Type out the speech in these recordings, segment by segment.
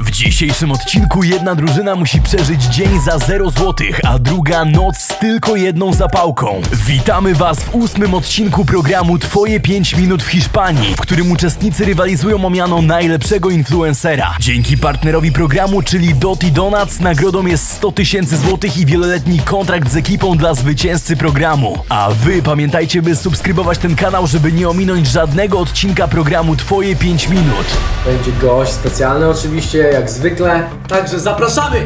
W dzisiejszym odcinku jedna drużyna musi przeżyć dzień za 0 złotych, a druga noc z tylko jedną zapałką. Witamy Was w 8. odcinku programu Twoje 5 minut w Hiszpanii, w którym uczestnicy rywalizują o miano najlepszego influencera. Dzięki partnerowi programu, czyli Doti Donuts, nagrodą jest 100 000 złotych i wieloletni kontrakt z ekipą dla zwycięzcy programu. A Wy pamiętajcie, by subskrybować ten kanał, żeby nie ominąć żadnego odcinka programu Twoje 5 minut. Będzie gość specjalny oczywiście, jak zwykle. Także zapraszamy!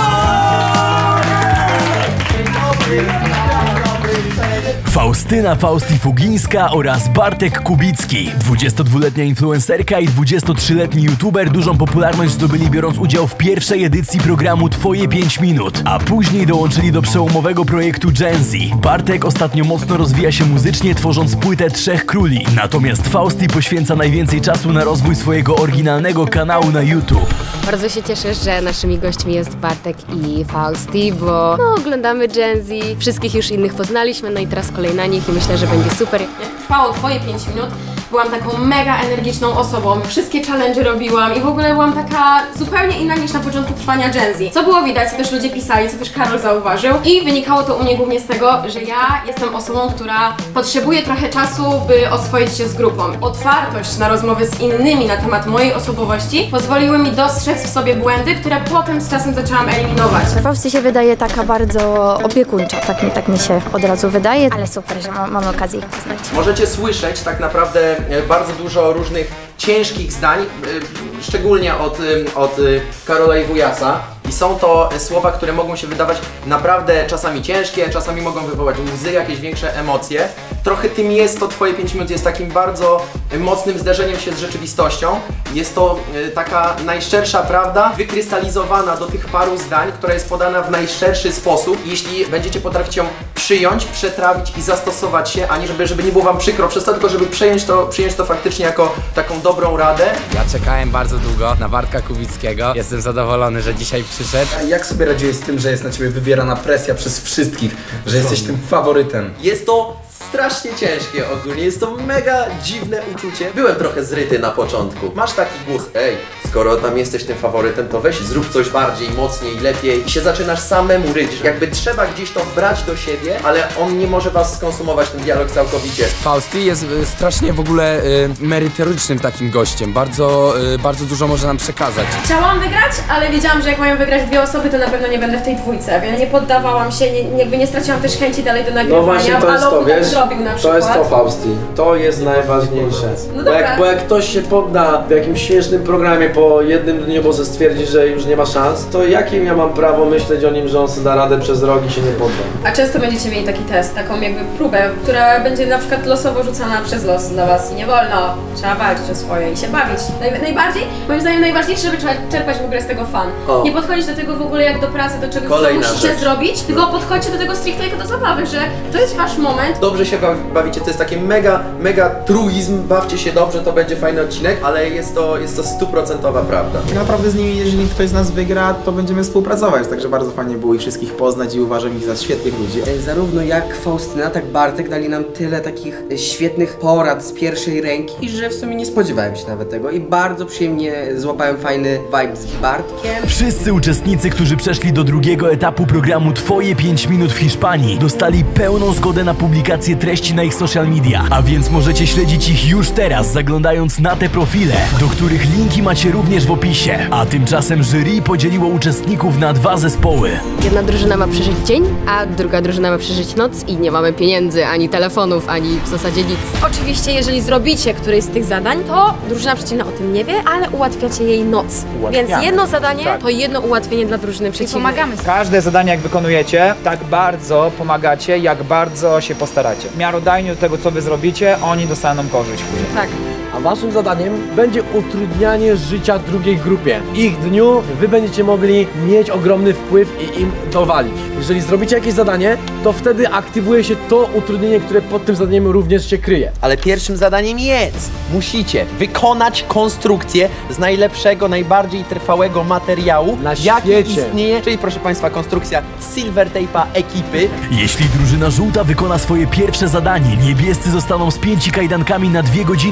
Faustyna Fausti-Fugińska oraz Bartek Kubicki. 22-letnia influencerka i 23-letni youtuber dużą popularność zdobyli, biorąc udział w pierwszej edycji programu Twoje 5 minut, a później dołączyli do przełomowego projektu Gen Z. Bartek ostatnio mocno rozwija się muzycznie, tworząc płytę Trzech Króli, natomiast Fausti poświęca najwięcej czasu na rozwój swojego oryginalnego kanału na YouTube. Bardzo się cieszę, że naszymi gośćmi jest Bartek i Fausti, bo oglądamy Gen Z, wszystkich już innych poznaliśmy, no i teraz kolej na nich i myślę, że będzie super. Jak trwało Twoje 5 minut, byłam taką mega energiczną osobą, wszystkie challenge robiłam i w ogóle byłam taka zupełnie inna niż na początku trwania Gen Z. Co było widać, co też ludzie pisali, co też Karol zauważył i wynikało to u mnie głównie z tego, że ja jestem osobą, która potrzebuje trochę czasu, by oswoić się z grupą. Otwartość na rozmowy z innymi na temat mojej osobowości pozwoliły mi dostrzec w sobie błędy, które potem z czasem zaczęłam eliminować. Fausti się wydaje taka bardzo opiekuńcza, tak mi się od razu wydaje, ale super, że mamy okazję ich poznać. Możecie słyszeć tak naprawdę bardzo dużo różnych ciężkich zdań, szczególnie od Karola i Wujasa. I są to słowa, które mogą się wydawać naprawdę czasami ciężkie, czasami mogą wywołać łzy, jakieś większe emocje. Trochę tym jest to Twoje 5 minut, jest takim bardzo mocnym zderzeniem się z rzeczywistością. Jest to taka najszczersza prawda, wykrystalizowana do tych paru zdań, która jest podana w najszerszy sposób. Jeśli będziecie potrafić ją przyjąć, przetrawić i zastosować się, a nie żeby nie było Wam przykro przez to, tylko żeby przyjąć to faktycznie jako taką dobrą radę. Ja czekałem bardzo długo na Bartka Kubickiego. Jestem zadowolony, że dzisiaj przyszedł. A jak sobie radziłeś z tym, że jest na ciebie wywierana presja przez wszystkich, że jesteś tym faworytem? Jest to strasznie ciężkie ogólnie, jest to mega dziwne uczucie. Byłem trochę zryty na początku. Masz taki głos, ej, skoro tam jesteś tym faworytem, to weź zrób coś bardziej, mocniej, lepiej i się zaczynasz samemu ryć. Jakby trzeba gdzieś to brać do siebie, ale on nie może was skonsumować, ten dialog całkowicie. Fausti jest strasznie w ogóle merytorycznym takim gościem. Bardzo dużo może nam przekazać. Chciałam wygrać, ale wiedziałam, że jak mają wygrać dwie osoby, to na pewno nie będę w tej dwójce, więc nie poddawałam się, jakby nie straciłam też chęci dalej do nagrywania. No właśnie, to jest to, wiesz, to jest to, Fausti. To jest najważniejsze. No bo jak ktoś się podda w jakimś śmiesznym programie po jednym dniu, bo stwierdzi, że już nie ma szans, to jakim ja mam prawo myśleć o nim, że on sobie da radę przez rok i się nie podda? A często będziecie mieli taki test, taką jakby próbę, która będzie na przykład losowo rzucana przez los dla was i nie wolno. Trzeba walczyć o swoje i się bawić. Najbardziej, moim zdaniem najważniejsze, żeby czerpać w ogóle z tego fan. Nie podchodzić do tego w ogóle jak do pracy, do czegoś, co musicie zrobić, tylko podchodźcie do tego stricte jako do zabawy, że to jest wasz moment. Dobrze się bawicie, to jest takie mega truizm, bawcie się dobrze, to będzie fajny odcinek, ale jest to 100% prawda. Naprawdę z nimi, jeżeli ktoś z nas wygra, to będziemy współpracować, także bardzo fajnie było ich wszystkich poznać i uważam ich za świetnych ludzi. Zarówno jak Faustyna, tak Bartek dali nam tyle takich świetnych porad z pierwszej ręki, że w sumie nie spodziewałem się nawet tego i bardzo przyjemnie złapałem fajny vibe z Bartkiem. Wszyscy uczestnicy, którzy przeszli do drugiego etapu programu Twoje 5 minut w Hiszpanii, dostali pełną zgodę na publikację treści na ich social media, a więc możecie śledzić ich już teraz, zaglądając na te profile, do których linki macie również w opisie. A tymczasem jury podzieliło uczestników na 2 zespoły. Jedna drużyna ma przeżyć dzień, a druga drużyna ma przeżyć noc i nie mamy pieniędzy, ani telefonów, ani w zasadzie nic. Oczywiście, jeżeli zrobicie któreś z tych zadań, to drużyna przeciwna o tym nie wie, ale ułatwiacie jej noc. Więc jedno zadanie to jedno ułatwienie dla drużyny przeciwnej. Pomagamy. Każde zadanie jak wykonujecie, tak bardzo pomagacie, jak bardzo się postaracie. Miarodajnie do tego, co wy zrobicie, oni dostaną korzyść później. Tak. A waszym zadaniem będzie utrudnianie życia drugiej grupie. Ich dniu wy będziecie mogli mieć ogromny wpływ i im dowalić. Jeżeli zrobicie jakieś zadanie, to wtedy aktywuje się to utrudnienie, które pod tym zadaniem również się kryje. Ale pierwszym zadaniem musicie wykonać konstrukcję z najlepszego, najbardziej trwałego materiału, jaki istnieje, czyli proszę Państwa konstrukcja silver tape'a ekipy. Jeśli drużyna żółta wykona swoje pierwsze zadanie, niebiescy zostaną spięci kajdankami na 2 godziny, podczas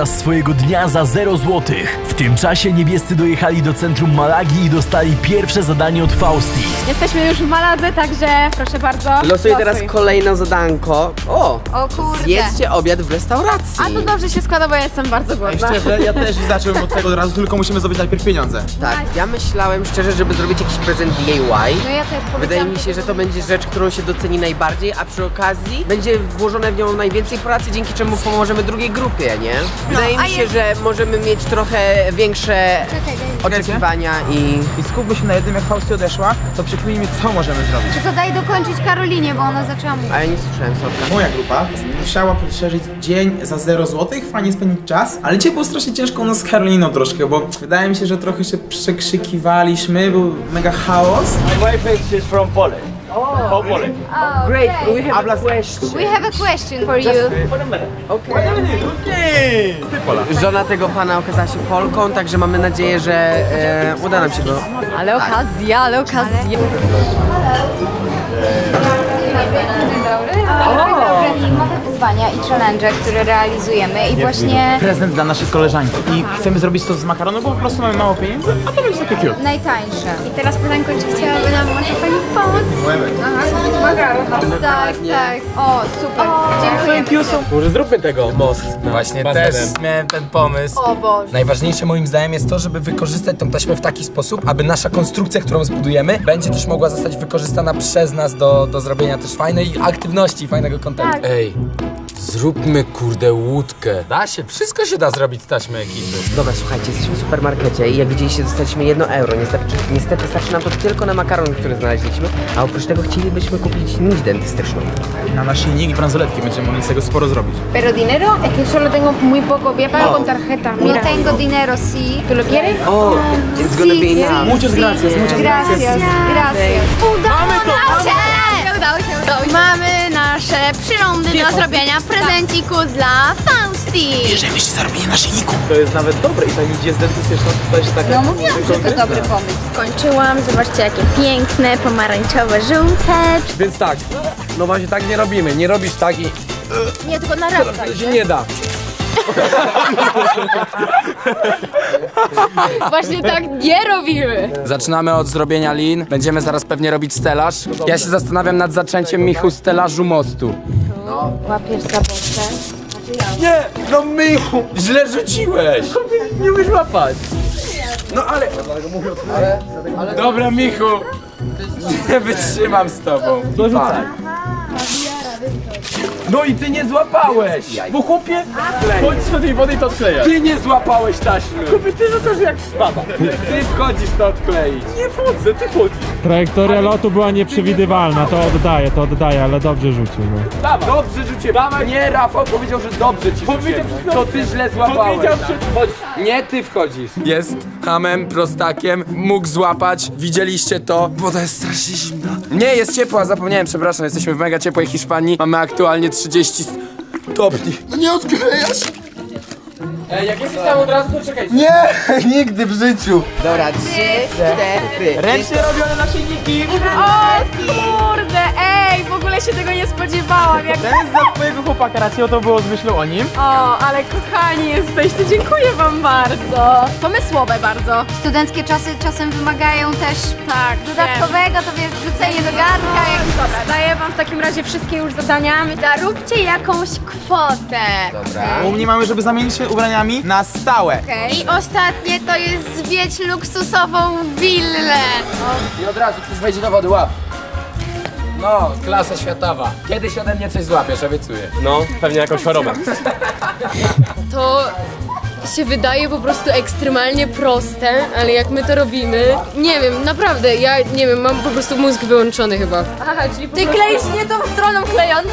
czas swojego dnia za 0 złotych. W tym czasie niebiescy dojechali do centrum Malagi i dostali pierwsze zadanie od Fausti. Jesteśmy już w Maladze, także proszę bardzo. Losuję teraz kolejne zadanko. O kurde. Zjedzcie obiad w restauracji. A to dobrze się składa, bo ja jestem bardzo głodna. Szczerze, ja też zacząłem od tego od razu, tylko musimy zdobyć najpierw pieniądze. Tak, ja myślałem szczerze, żeby zrobić jakiś prezent DIY. No ja też Wydaje mi się, że to będzie rzecz, którą się doceni najbardziej, a przy okazji będzie włożone w nią najwięcej pracy, dzięki czemu pomożemy drugiej grupie, nie? Wydaje mi się, że możemy mieć trochę większe oczekiwania I skupmy się na jednym, jak Fausti odeszła, to przekminimy, co możemy zrobić. To daj dokończyć Karolinie, bo ona zaczęła mówić. A ja nie słyszałem, Sorka. Moja grupa musiała przeżyć dzień za 0 złotych, fajnie spędzić czas, ale dzisiaj było strasznie ciężko u nas z Karoliną troszkę, bo wydaje mi się, że trochę się przekrzykiwaliśmy, był mega chaos. My wife is from Poland. Oh, Poland. Oh, Great, we have a question. We have a question for you. Żona tego pana okazała się Polką, także mamy nadzieję, że uda nam się go. Ale okazja, ale okazja. Mamy wyzwania i challenge, które realizujemy i właśnie Prezent dla naszej koleżanki i chcemy zrobić to z makaronu, bo po prostu mamy mało pieniędzy, a to będzie takie cute. najtańsze. I teraz pytanko, czy chciałaby nam może pani pomóc? Tak, tak. O, super. Dziękuję. Może zróbmy tego most. Właśnie też miałem ten pomysł. O Boże. Najważniejsze moim zdaniem jest to, żeby wykorzystać tą taśmę w taki sposób, aby nasza konstrukcja, którą zbudujemy, będzie też mogła zostać wykorzystana przez nas do zrobienia też fajnej aktywności i fajnego kontentu. Tak. Ej, zróbmy kurde łódkę. Da się, wszystko się da zrobić z taśmy ekipy. Dobra, słuchajcie, jesteśmy w supermarkecie i jak widzieliście, dostaliśmy 1 euro. Niestety starczy nam to tylko na makaron, który znaleźliśmy, a oprócz tego chcielibyśmy kupić nić dentystyczną. Na naszyjnik i bransoletki będziemy mogli z tego sporo zrobić. Pero dinero, es que solo tengo muy poco. Voy a pagar con tarjeta. No tengo dinero, sí. ¿Tú lo quieres? O, it's gonna be enough. Muchas gracias, muchas gracias. Gracias. Udało się! Udało się. Mamy nasze przyrządy do zrobienia prezenciku dla Fausti. Bierzemy się za robienie naszyjniku. To jest nawet dobre i ta nić jest dentystyczna, to jest taka... No mówiłam, że to dobry pomysł. Skończyłam, zobaczcie jakie piękne, pomarańczowe, żółte. Więc tak, no właśnie tak nie robimy. Nie robisz tak i Nie, tylko na raz. to się nie da. Właśnie tak nie robimy. Zaczynamy od zrobienia lin. Będziemy zaraz pewnie robić stelaż. Ja się zastanawiam nad zaczęciem, Michu, stelażu mostu. Łapiesz za boczkę. Nie! No Michu! Źle rzuciłeś! Nie umiesz łapać. No ale... Dobra, Michu! Nie wytrzymam z tobą. Dorzucaj. No i ty nie złapałeś! Bo chłopie, chodź do tej wody i to odklejasz. Ty nie złapałeś taśmy! Chłopie, ty rzucasz jak baba. Ty wchodzisz to odkleić! Nie wchodzę, ty chodzisz. Trajektoria lotu była nieprzewidywalna, to oddaję, ale dobrze rzucił. No. Dawaj. Dobrze rzuciłem! Dawaj. Nie, Rafał powiedział, że dobrze ci rzuciłem. To ty źle złapałeś. Chodź. Nie, ty wchodzisz. Jest hamem, prostakiem, mógł złapać. Widzieliście to. Woda jest strasznie zimna. Nie, jest ciepła, zapomniałem, przepraszam. Jesteśmy w mega ciepłej Hiszpanii. Mamy aktualnie 30 stopni. No nie odklejasz! Jak jesteś tam od razu, to czekaj. Nie! Nigdy w życiu! Dobra, 3, 4. Ręcznie robione naszyjniki! O kurde, ej, w ogóle się tego nie spodziewałam. Jak... Ten jest dla twojego chłopaka, raczej to było z myślą o nim. O, ale kochani jesteście, dziękuję wam bardzo. Pomysłowe bardzo. Studenckie czasy czasem wymagają też Tak, dodatkowego, to wiesz, wrzucenie do garnka. Dobra, daję wam w takim razie wszystkie już zadania. Zaróbcie jakąś kwotę. U mnie mamy, żeby zamienić się ubraniami na stałe. I ostatnie to jest zwiedź luksusową willę. I od razu ktoś wejdzie do wody, łap. No, klasa światowa. Kiedyś ode mnie coś złapiesz, obiecuję. No, pewnie jakąś chorobę. To się wydaje po prostu ekstremalnie proste, ale jak my to robimy, nie wiem, naprawdę, ja nie wiem, mam po prostu mózg wyłączony chyba. Aha, czyli Ty kleisz nie tą stroną klejącą?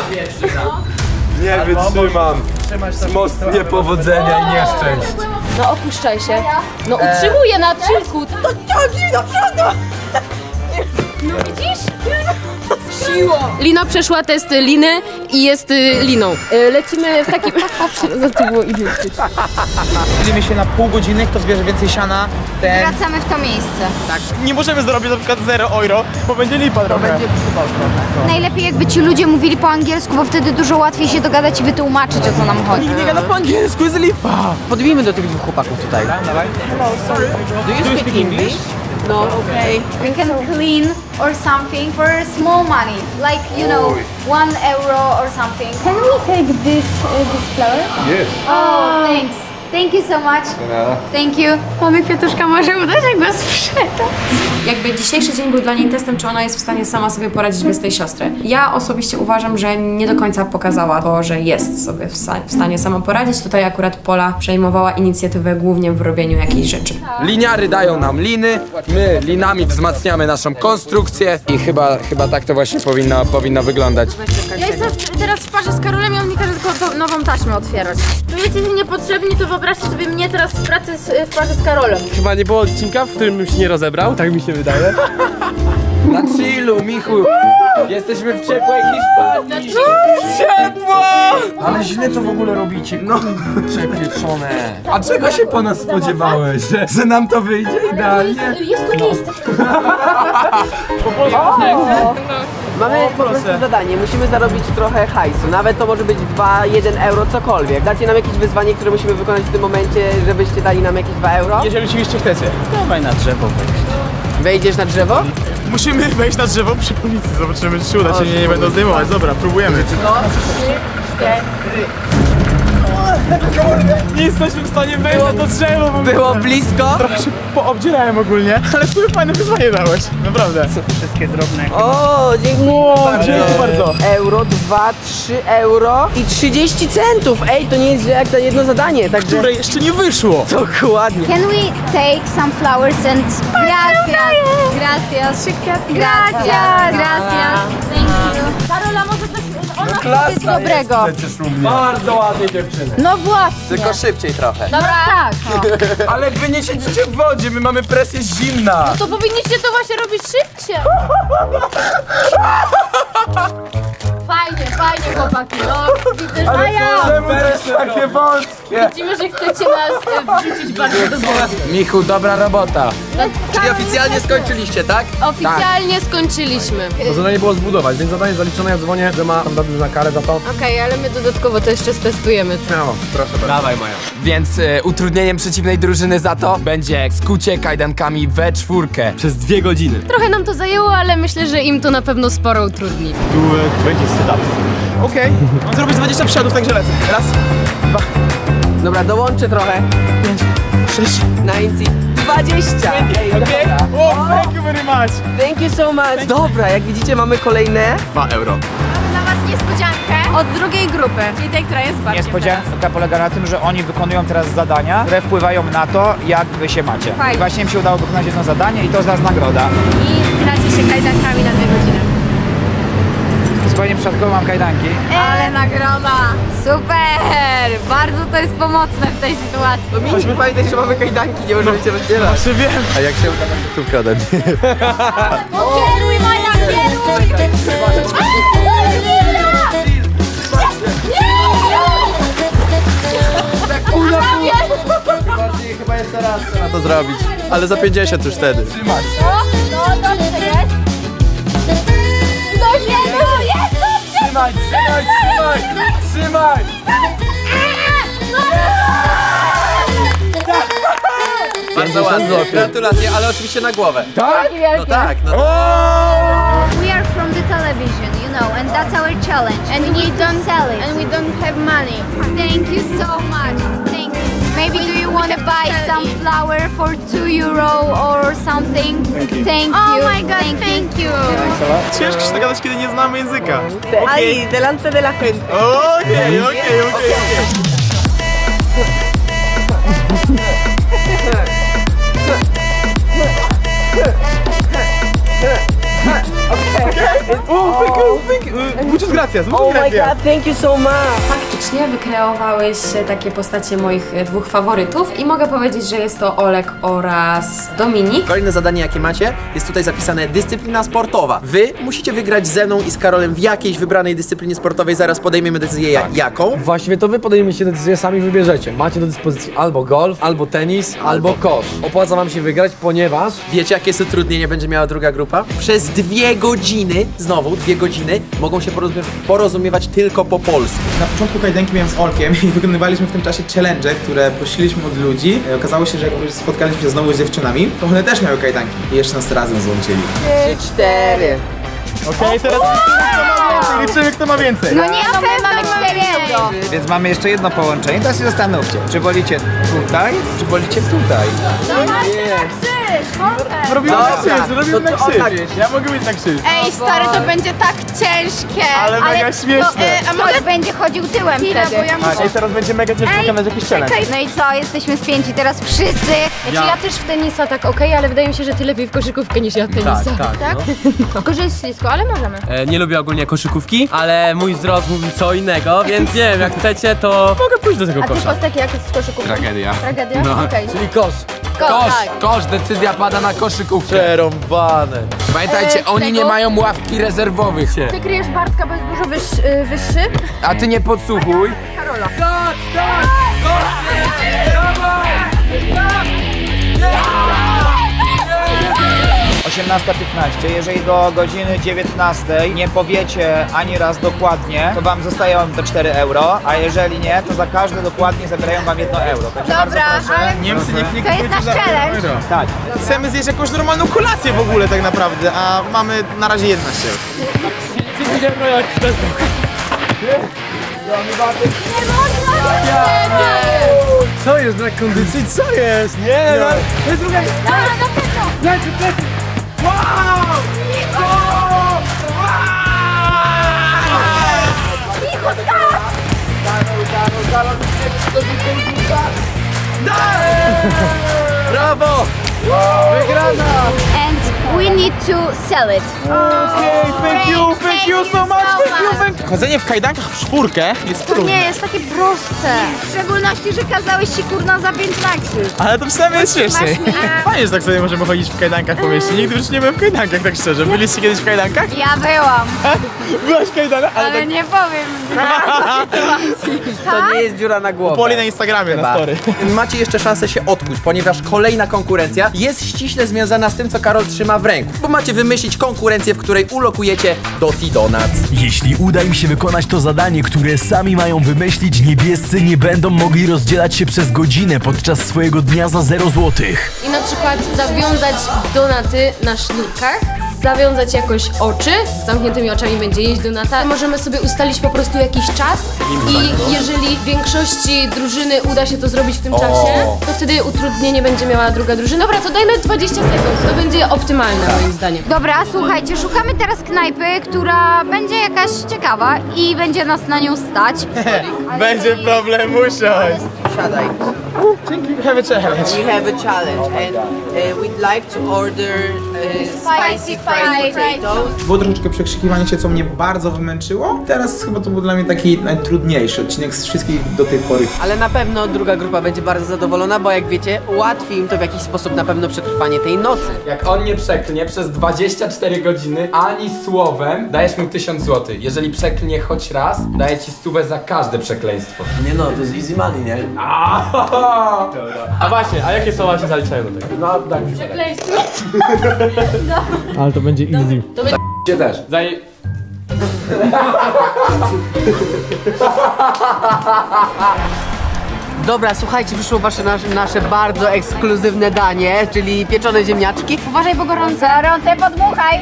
Nie wytrzymam. Most niepowodzenia i nieszczęść. No opuszczaj się. No utrzymuję na czynku. To ciągnij do przodu. No widzisz? Lino przeszła test liny i jest liną. Lecimy w takim... To było idiotyczne. Dzielimy się na pół godziny, kto zbierze więcej siana, ten... Wracamy w to miejsce. Tak. Nie możemy zrobić na przykład 0 euro, bo będzie lipa trochę. Będzie Najlepiej jakby ci ludzie mówili po angielsku, bo wtedy dużo łatwiej się dogadać i wytłumaczyć, o co nam chodzi. Nikt nie gada po angielsku, jest lipa. Podbijmy do tych dwóch chłopaków tutaj. Dawaj. Hello, sorry. Do you speak English? No, okay. We can clean or something for small money, like you know, 1 euro or something. Can we take this flower? Yes. Oh, thanks. Thank you so much. Thank you. Mamy kwiatuszka, może udać, jak go sprzeda. Jakby dzisiejszy dzień był dla niej testem, czy ona jest w stanie sama sobie poradzić bez tej siostry. Ja osobiście uważam, że nie do końca pokazała to, że jest sobie w stanie sama poradzić. Tutaj akurat Pola przejmowała inicjatywę głównie w robieniu jakiejś rzeczy. Liniary dają nam liny, my linami wzmacniamy naszą konstrukcję i chyba tak to właśnie powinno wyglądać. Ja jestem teraz w parze z Karolem i on mi każe tylko nową taśmę otwierać. Czujecie się niepotrzebni, to wyobraźcie sobie mnie teraz w pracy w parze z Karolem. Chyba nie było odcinka, w którym bym się nie rozebrał, tak mi się wydaje. Na chillu, Michu! Jesteśmy w ciepłej Hiszpanii! Ciepło! Ale źle to w ogóle robicie, no przepieczone. A czego się po nas spodziewałeś? Że nam to wyjdzie idealnie? Jest to miejsce. Mamy po prostu zadanie, musimy zarobić trochę hajsu, nawet to może być 2, 1 euro, cokolwiek. Dacie nam jakieś wyzwanie, które musimy wykonać w tym momencie, żebyście dali nam jakieś 2 euro? Jeżeli oczywiście chcecie. Dawaj na drzewo wejść. Wejdziesz na drzewo? Musimy wejść na drzewo przy policji, zobaczymy, czy się uda, czy nie będą zdejmować. Dobra, próbujemy. No, 3, 4. Nie jesteśmy w stanie wejść na to drzewo. Było blisko. Trochę się poobdzierałem ogólnie, ale sobie fajne wyzwanie dałeś, naprawdę. Wszystkie drobne. O, dziękuję bardzo. Euro, 2, 3 euro i 30 centów. Ej, to nie jest źle jak za jedno zadanie, także... Które jeszcze nie wyszło. Dokładnie. Can we take some flowers and... Gracias. Gracias. Gracias. Gracias. Thank you. Karola, może coś... Ona Coś dobrego. Bardzo ładnie dziewczyny. No właśnie. Tylko szybciej trochę. Dobra. Tak. Ale wy nie siedzicie w wodzie, my mamy presję zimna! To powinniście to właśnie robić szybciej. Fajnie chłopaki, no widzę, że Czemu to jest takie wąskie? widzimy, że chcecie nas wrzucić bardzo do wody. Michu, dobra robota. Czyli oficjalnie skończyliście, tak? Oficjalnie skończyliśmy. To zadanie było zbudować, więc zadanie zaliczone, ja dzwonię, że ma na karę za to. Okej, ale my dodatkowo to jeszcze stestujemy. Śmiało, proszę bardzo. Dawaj Maja. Więc utrudnieniem przeciwnej drużyny za to będzie skucie kajdankami we czwórkę przez 2 godziny. Trochę nam to zajęło, ale myślę, że im to na pewno sporo utrudni. Okej. Mam zrobić 20 przysiadów, także lecę. Raz, 2. Dobra, dołączę trochę. 5, 6. 90, 20. Ej, Okej. dobra. O, thank you very much. Thank you so much. Dobra, jak widzicie mamy kolejne 2 euro. Mam dla was niespodziankę od drugiej grupy, czyli tej, która jest bardziej Niespodzianka polega na tym, że oni wykonują teraz zadania, które wpływają na to, jak wy się macie. Fajnie. I właśnie im się udało wykonać jedno zadanie i to jest nagroda. I zgracie się kajdankami na 2 godziny. Zupełnie przypadkowo mam kajdanki. Ale nagroda! Super! Bardzo to jest pomocne w tej sytuacji. To mieliśmy pamiętać, że mamy kajdanki, nie możemy się rozdzielać. Właśnie wiem. A jak się uda na końcówkę ode mnie? Kieruj, Maja, kieruj! Bardziej chyba jeszcze raz trzeba to zrobić. Ale za 50 już wtedy. Trzymać. No, dobrze jest. Dobrze, no jest, dobrze! Trzymaj, trzymaj, trzymaj! Trzymaj! Bardzo ładnie. Gratulacje, ale oczywiście na głowę. Tak? No tak, no We are from the television, you know, and that's our challenge. And we don't sell it. And we don't have money. Thank you so much. Thank you. Maybe do you want to buy some flour for 2 euro or something? Thank you. Oh my god, thank you. Ciężko się dogadać, kiedy nie znamy języka. Ahí, delante de la gente. Okej. Oh, thank you. Muchas gracias, Oh my god, thank you so much. fantastycznie wykreowały się takie postacie moich dwóch faworytów i mogę powiedzieć, że jest to Olek oraz Dominik. Kolejne zadanie, jakie macie, jest tutaj zapisane dyscyplina sportowa. Wy musicie wygrać ze mną i z Karolem w jakiejś wybranej dyscyplinie sportowej, zaraz podejmiemy decyzję jaką. Właściwie to wy podejmiecie decyzję, sami wybierzecie. Macie do dyspozycji albo golf, albo tenis, albo kosz. Opłaca wam się wygrać, ponieważ... Wiecie, jakie jest utrudnienie będzie miała druga grupa? Przez 2 godziny, znowu 2 godziny, mogą się porozumiewać tylko po polsku. Na początku kajdanki miałem z Olkiem i wykonywaliśmy w tym czasie challenge, które prosiliśmy od ludzi. Okazało się, że jak spotkaliśmy się znowu z dziewczynami, to one też miały kajdanki i jeszcze nas razem złączyli. 3, 4. Okej, teraz liczymy, kto ma więcej. No nie, my mamy 4 euro. Więc mamy jeszcze jedno połączenie, teraz się zastanówcie. Czy wolicie tutaj, czy wolicie tutaj? Robimy na krzyż, robimy na krzyż. Ja mogę być na krzyż. Ej, stary, to będzie tak ciężkie. Ale mega śmieszne. A może będzie chodził tyłem wtedy. Ej, teraz będzie mega ciężko wykonać jakiś challenge. No i co, jesteśmy spięci teraz wszyscy. Ja też w tenisa tak okej, ale wydaje mi się, że ty lepiej w koszykówkę niż ja w tenisa. Tak? Tylko, że jest ślisko, ale możemy. Nie lubię ogólnie koszykówki, ale mój wzrost mówi co innego, więc nie wiem, jak chcecie, to mogę pójść do tego A ty kosza. Kostek, jak jest z koszykówką? Tragedia. Tragedia? No. Okej. Czyli kosz. Kosz, decyzja pada na koszykówkę. Przerąbane. Pamiętajcie, oni nie mają ławki rezerwowych. Ty kryjesz Bartka, bo jest dużo wyższy. A ty nie podsłuchuj. Karola. 18:15. Jeżeli do godziny 19 nie powiecie ani raz dokładnie, to wam zostają te 4 euro, a jeżeli nie, to za każde dokładnie zabierają wam 1 euro. Także Dobra, bardzo proszę. ale Niemcy nie to jest nasz challenge. Tak. Chcemy zjeść jakąś normalną kolację w ogóle tak naprawdę, a mamy na razie 11 euro. Co jest brak kondycji? Co jest? Nie, no. To jest druga... Na pewno. Plecy. Brawo! Wygrana! And we need to sell it. Thank you so much, Chodzenie w kajdankach w czwórkę jest To trudne. nie jest takie proste. W szczególności, że kazałeś się kurna zapiąć na krzyż. Ale to w sumie jest śmieszniej. Masz- Fajnie, że tak sobie możemy chodzić w kajdankach po mieście. Nigdy już nie byłem w kajdankach, tak szczerze. Byliście kiedyś w kajdankach? Ja byłam, Byłaś w kajdankach? ale tak... nie powiem. To nie jest dziura na głowę. Poli na Instagramie, na story. Macie jeszcze szansę się odkuć, ponieważ kolejna konkurencja jest ściśle związana z tym, co Karol trzyma w ręku. Bo macie wymyślić konkurencję, w której ulokujecie Doti Donuts. Jeśli uda im się wykonać to zadanie, które sami mają wymyślić, niebiescy nie będą mogli rozdzielać się przez godzinę podczas swojego dnia za 0 złotych. I na przykład zawiązać donaty na sznurkach, zawiązać jakoś oczy, z zamkniętymi oczami będzie jeść donata. Możemy sobie ustalić po prostu jakiś czas i jeżeli większości drużyny uda się to zrobić w tym czasie, to wtedy utrudnienie będzie miała druga drużyna. Dobra, to dajmy 20 sekund, to będzie optymalne moim zdaniem. Dobra, słuchajcie, szukamy teraz knajpy, która będzie jakaś ciekawa i będzie nas na nią stać. Będzie problem, usiąść. Siadaj. We have a challenge. We have a challenge and we'd like to order spicy fried potatoes. Było troszeczkę przekrzykiwanie się, co mnie bardzo wymęczyło. Teraz chyba to był dla mnie taki najtrudniejszy odcinek z wszystkich do tej pory. Ale na pewno druga grupa będzie bardzo zadowolona, bo jak wiecie, ułatwi im to w jakiś sposób na pewno przetrwanie tej nocy. Jak on nie przeklnie przez 24 godziny ani słowem, dajesz mu 1000 zł. Jeżeli przeklnie choć raz, daję ci 100 za każde przekleństwo. Nie no, to jest easy money, nie? A właśnie, a jakie słowa się zaliczają do tego? No, daj mi się. Ale to będzie easy. Cię też. Dobra, słuchajcie, wyszło nasze bardzo ekskluzywne danie, czyli pieczone ziemniaczki. Uważaj, bo gorące. Gorące, podmuchaj.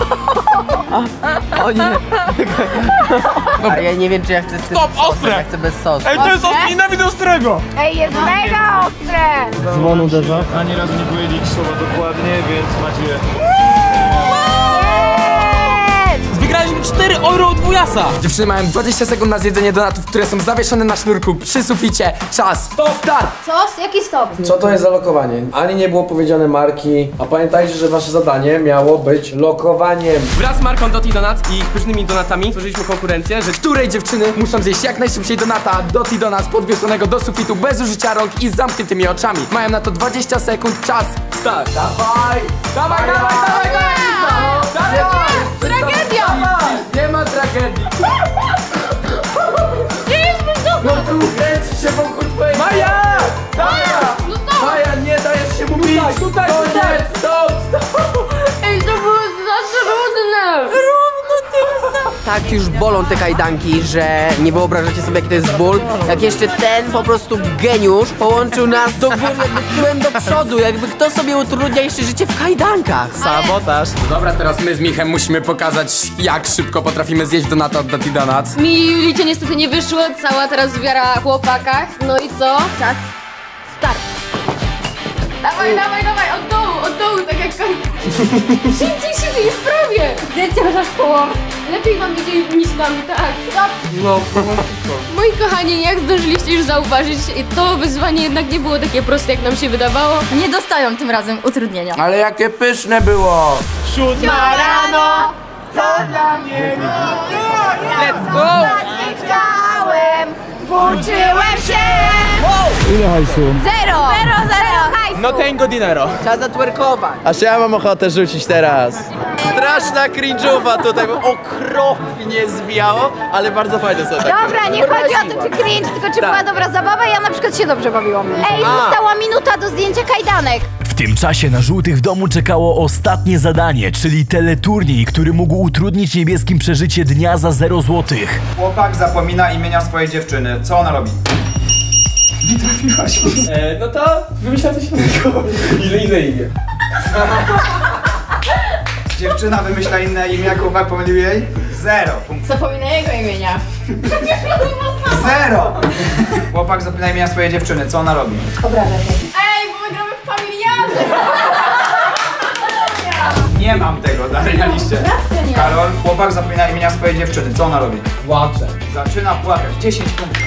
O nie. A ja nie wiem, czy ja chcę z tym sosem, ja chcę bez sosu. Ej, to jest nienawidzę ostrego! Ej, jest mega ostre. Dzwon uderza. Ani razu nie powiedzieli słowa dokładnie, więc macie... Wygraliśmy 4 euro od wujasa. Dziewczyny mają 20 sekund na zjedzenie donatów, które są zawieszone na sznurku przy suficie. Czas. Start! Co? Jaki stop? Co to jest za lokowanie? Ani nie było powiedziane marki, a pamiętajcie, że wasze zadanie miało być lokowaniem. Wraz z marką Doti Donuts i ich pysznymi donatami stworzyliśmy konkurencję, że Której dziewczyny muszą zjeść jak najszybciej donata Doti Donuts podwieszonego do sufitu bez użycia rąk i z zamkniętymi oczami. Mają na to 20 sekund. Czas. Start. Dawaj! Tragedia! Nie ma tragedii. No tu kręci się wokół twojej... Maja! Maja, nie dajesz się mówić! Tutaj! Stop! Ej, to było za trudne! Tak już bolą te kajdanki, że nie wyobrażacie sobie jaki to jest ból. Jak jeszcze ten po prostu geniusz połączył nas do góry, jakby tyłem do przodu, jakby kto sobie utrudnia jeszcze życie w kajdankach. sabotaż. Dobra, teraz my z Michem musimy pokazać, jak szybko potrafimy zjeść donata od Doti Donuts. Mi i Julicie niestety nie wyszło, cała teraz wiara w chłopakach. No i co? Czas. Start. Dawaj, od dołu, tak jak szybciej, jest prawie! Zdjęcie chociaż połowę. Lepiej wam idzie niż nam, tak. Stop! No, Moi kochani, jak zdążyliście już zauważyć, to wyzwanie jednak nie było takie proste, jak nam się wydawało. Nie dostają tym razem utrudnienia. ale jakie pyszne było! 7 rano, to dla mnie. Let's go! chciałem, włączyłem się! Ile hajsu? Zero hajsu! No tengo dinero. Trzeba zatwerkować. Aż ja mam ochotę rzucić teraz. Straszna cringe'owa tutaj, bo okropnie zwijało, ale bardzo fajne są takie. Dobra, nie chodzi o to, czy cringe, tylko czy była dobra zabawa. Ja na przykład się dobrze bawiłam. Ej, została minuta do zdjęcia kajdanek. W tym czasie na żółtych w domu czekało ostatnie zadanie, czyli teleturniej, który mógł utrudnić niebieskim przeżycie dnia za 0 złotych. Chłopak zapomina imienia swojej dziewczyny. Co ona robi? Nie trafiłaś. No to wymyśla coś innego. Inne imię. Dziewczyna wymyśla inne imię, jak chłopak pomylił jej? 0 punktów. Zapomina jego imienia. 0! Chłopak zapomina imienia swojej dziewczyny. Co ona robi? Ej, bo my gramy w familiadę! Nie mam tego dalej na liście. Karol, chłopak zapomina imienia swojej dziewczyny. Co ona robi? Płacze. Zaczyna płakać. 10 punktów.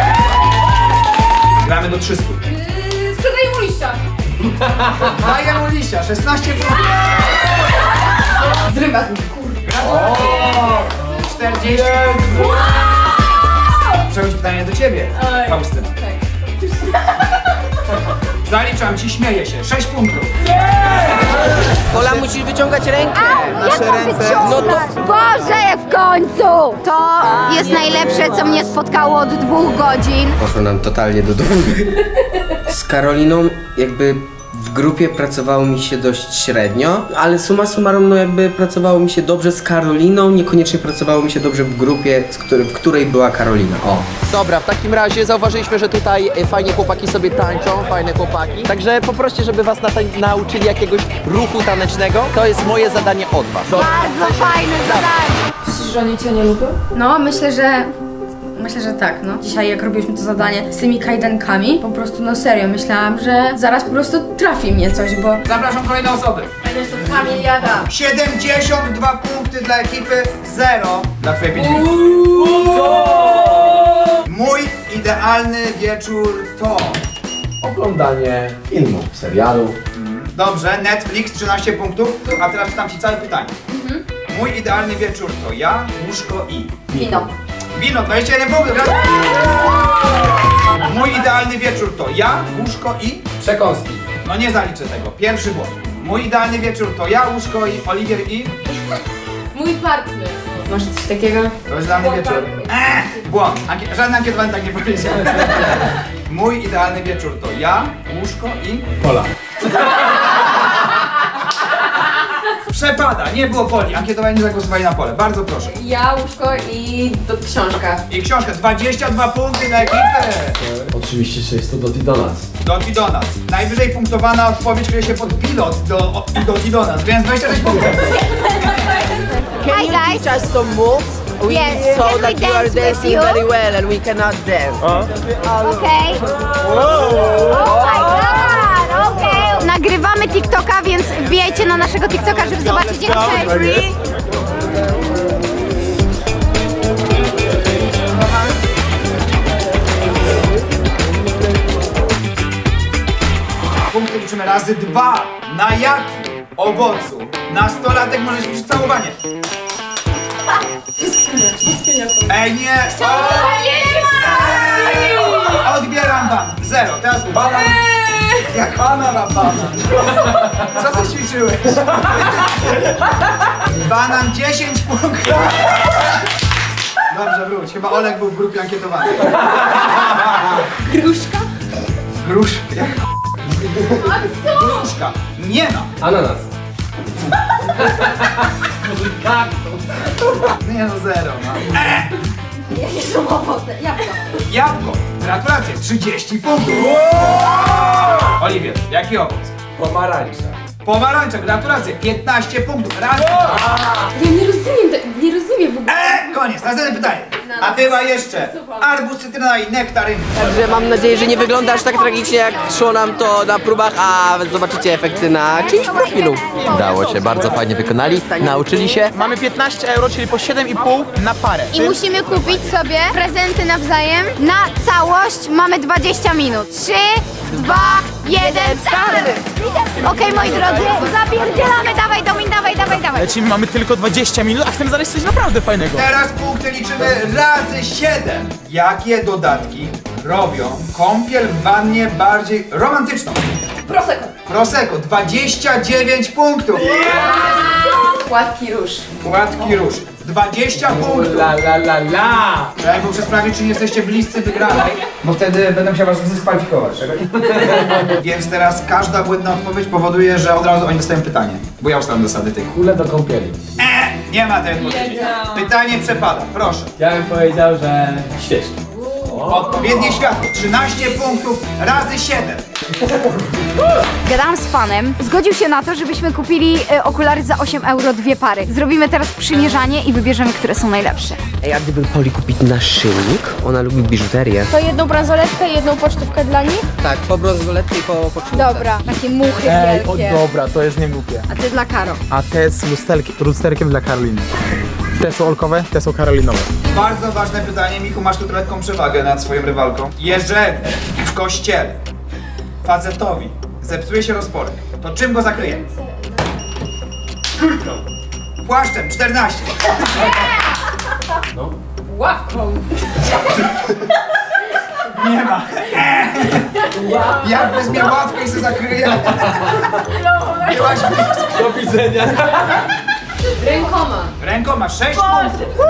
Gramy do 300. Sprzedaj mu liścia! Daję mu liścia. 16 punktów. Zrywa. Gratulacje. 40. Przechodzi pytanie do ciebie, Faustyna. Zaliczam ci, śmieję się. 6 punktów. Ola, musisz wyciągać rękę. Nasze ręce. No to Boże, w końcu! To jest najlepsze, co mnie spotkało od 2 godzin. poszło nam totalnie do domu. Z Karoliną jakby w grupie pracowało mi się dość średnio, ale summa summarum no jakby pracowało mi się dobrze z Karoliną, niekoniecznie pracowało mi się dobrze w grupie, w której była Karolina. O. Dobra, w takim razie zauważyliśmy, że tutaj fajnie chłopaki sobie tańczą, fajne chłopaki. Także poproście, żeby was nauczyli jakiegoś ruchu tanecznego. To jest moje zadanie od was. Bardzo fajne zadanie. Myślisz, że oni cię nie lubią? No, myślę, że tak, no. Dzisiaj jak robiliśmy to zadanie z tymi kajdankami, po prostu no serio, myślałam, że zaraz po prostu trafi mnie coś, bo... Zapraszam kolejne osoby. Będziesz to familiada. 72 punkty dla ekipy, 0 dla twojej pięćdziesiątki. Mój idealny wieczór to... Oglądanie filmu, serialu. Dobrze, Netflix 13 punktów, a teraz czytam ci całe pytanie. Mój idealny wieczór to ja, łóżko i... Wino. Wino, 21 punktów. Mój idealny wieczór to ja, łóżko i... Przekąski. No nie zaliczę tego, pierwszy błąd. Mój idealny wieczór to ja, łóżko i Oliwier i... Mój partner. Może coś takiego? To jest idealny wieczór. Błąd. Żadny ankietowany tak nie powiedział. Mój idealny wieczór to ja, łóżko i... Pola. Przepada, nie było Poli. Ankietowani zagłosowali na Pole. Bardzo proszę. Ja, łóżko i książka. I książkę. 22 punkty dla ekipy. Oczywiście, że jest to Doti Donuts. Doti Donuts. Najwyżej punktowana odpowiedź kryje się pod pilot do Doti Donuts, więc 26 punktów. Hi guys. Teach us some moves. We Yes, saw can that we you are dance with dancing you? very well and we cannot dance. Okej. Oh my god, okej. Nagrywamy TikToka, więc wbijajcie na naszego TikToka, żeby zobaczyć jak punkty liczymy razy 2. Na jakim owocu nastolatek może się przy całowanie? Ej, nie! Odbieram wam 0. Teraz banan. Jak banana. Co ty ćwiczyłeś? Banan 10 punktów. Dobrze, wróć. Chyba Olek był w grupie ankietowanej. Gruszka? Gruszka? Jak gruszka. Nie ma. Ananas. Nie no, 0. No. Jakie są owoce? Jabłko. Jabłko. Gratulacje. 30 punktów. Oliwier, jaki owoc? Pomarańcza. Pomarańcza. Gratulacje. 15 punktów. Raz. Ja nie rozumiem w ogóle. Koniec. Następne pytanie. A była jeszcze arbuz, cytryna i nektaryn. Także mam nadzieję, że nie wygląda aż tak tragicznie, jak szło nam to na próbach, a zobaczycie efekty na czyimś profilu. Udało się, bardzo fajnie wykonali. Nauczyli się. Mamy 15 euro, czyli po 7,5 na parę. I musimy kupić sobie prezenty nawzajem. Na całość mamy 20 minut. 3, 2, 1, start! Okej, moi drodzy, zapierdzielamy, dawaj Domin, dawaj. Lecimy, mamy tylko 20 minut, a chcemy znaleźć coś naprawdę fajnego. Teraz punkty liczymy razy 7. Jakie dodatki robią kąpiel w wannie bardziej romantyczną? Prosecco. Prosecco. 29 punktów. Płatki róż. Płatki róż. 20 punktów. La. Trzeba muszę sprawdzić, czy nie jesteście bliscy wygranej, bo wtedy będę musiał was dyskwalifikować. Więc teraz każda błędna odpowiedź powoduje, że od razu oni dostają pytanie. Bo ja ustalam zasady tej. Kule do kąpieli. Nie ma tej odpowiedzi. Pytanie przepada, proszę. Ja bym powiedział, że świeżo. Odpowiednie światło. 13 punktów razy 7. Gadałam z panem, zgodził się na to, żebyśmy kupili okulary za 8 euro 2 pary. Zrobimy teraz przymierzanie i wybierzemy, które są najlepsze. Ej, a gdyby Poli kupić naszyjnik? Ona lubi biżuterię. To jedną bransoletkę i jedną pocztówkę dla nich? Tak, po bransoletce i po pocztówce. Dobra, takie muchy wielkie. Dobra, to jest niegłupie. A ty dla Karo. A te z lusterkiem dla Karoliny. Te są olkowe, te są karolinowe. Bardzo ważne pytanie, Michu, masz tu lekką przewagę nad swoją rywalką. Jeżeli w kościele facetowi zepsuje się rozporek, to czym go zakryje? Kurtką. Płaszczem. 14. No. Ławką. Nie ma. Jak bez mnie ławkę i się zakryje? Byłaś blisko. Do widzenia. Rękoma. Rękoma. 6 punktów.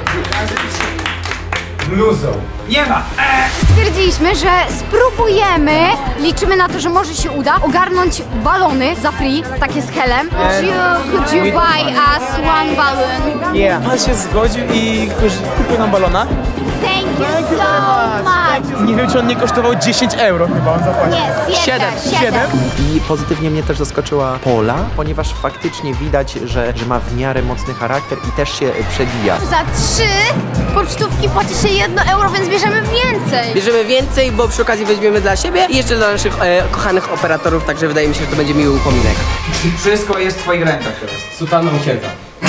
Bluzą. Nie ma. Stwierdziliśmy, że spróbujemy, liczymy na to, że może się uda, ogarnąć balony za free, takie z helem. Could you buy us one balloon? Pan się zgodził i kupił nam balona. Thank you so much! Nie wiem, czy on nie kosztował 10 euro chyba, on zapłacił. Nie, 7. I pozytywnie mnie też zaskoczyła Pola, ponieważ faktycznie widać, że ma w miarę mocny charakter i też się przebija. Za 3 pocztówki płaci się 1 euro, więc bierzemy więcej. Bierzemy więcej, bo przy okazji weźmiemy dla siebie i jeszcze dla naszych kochanych operatorów, także wydaje mi się, że to będzie miły upominek. Wszystko jest w twoich rękach teraz. Sutanną księdza.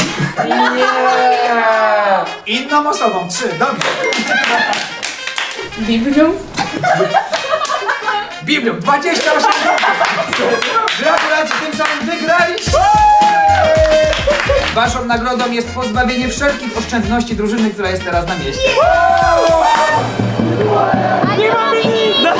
Inną osobą. 3. Dobrze. Biblią? Biblią. 28 punktów. Gratulacje, tym samym wygraliście. Waszą nagrodą jest pozbawienie wszelkich oszczędności drużyny, która jest teraz na mieście. Nie mamy nic!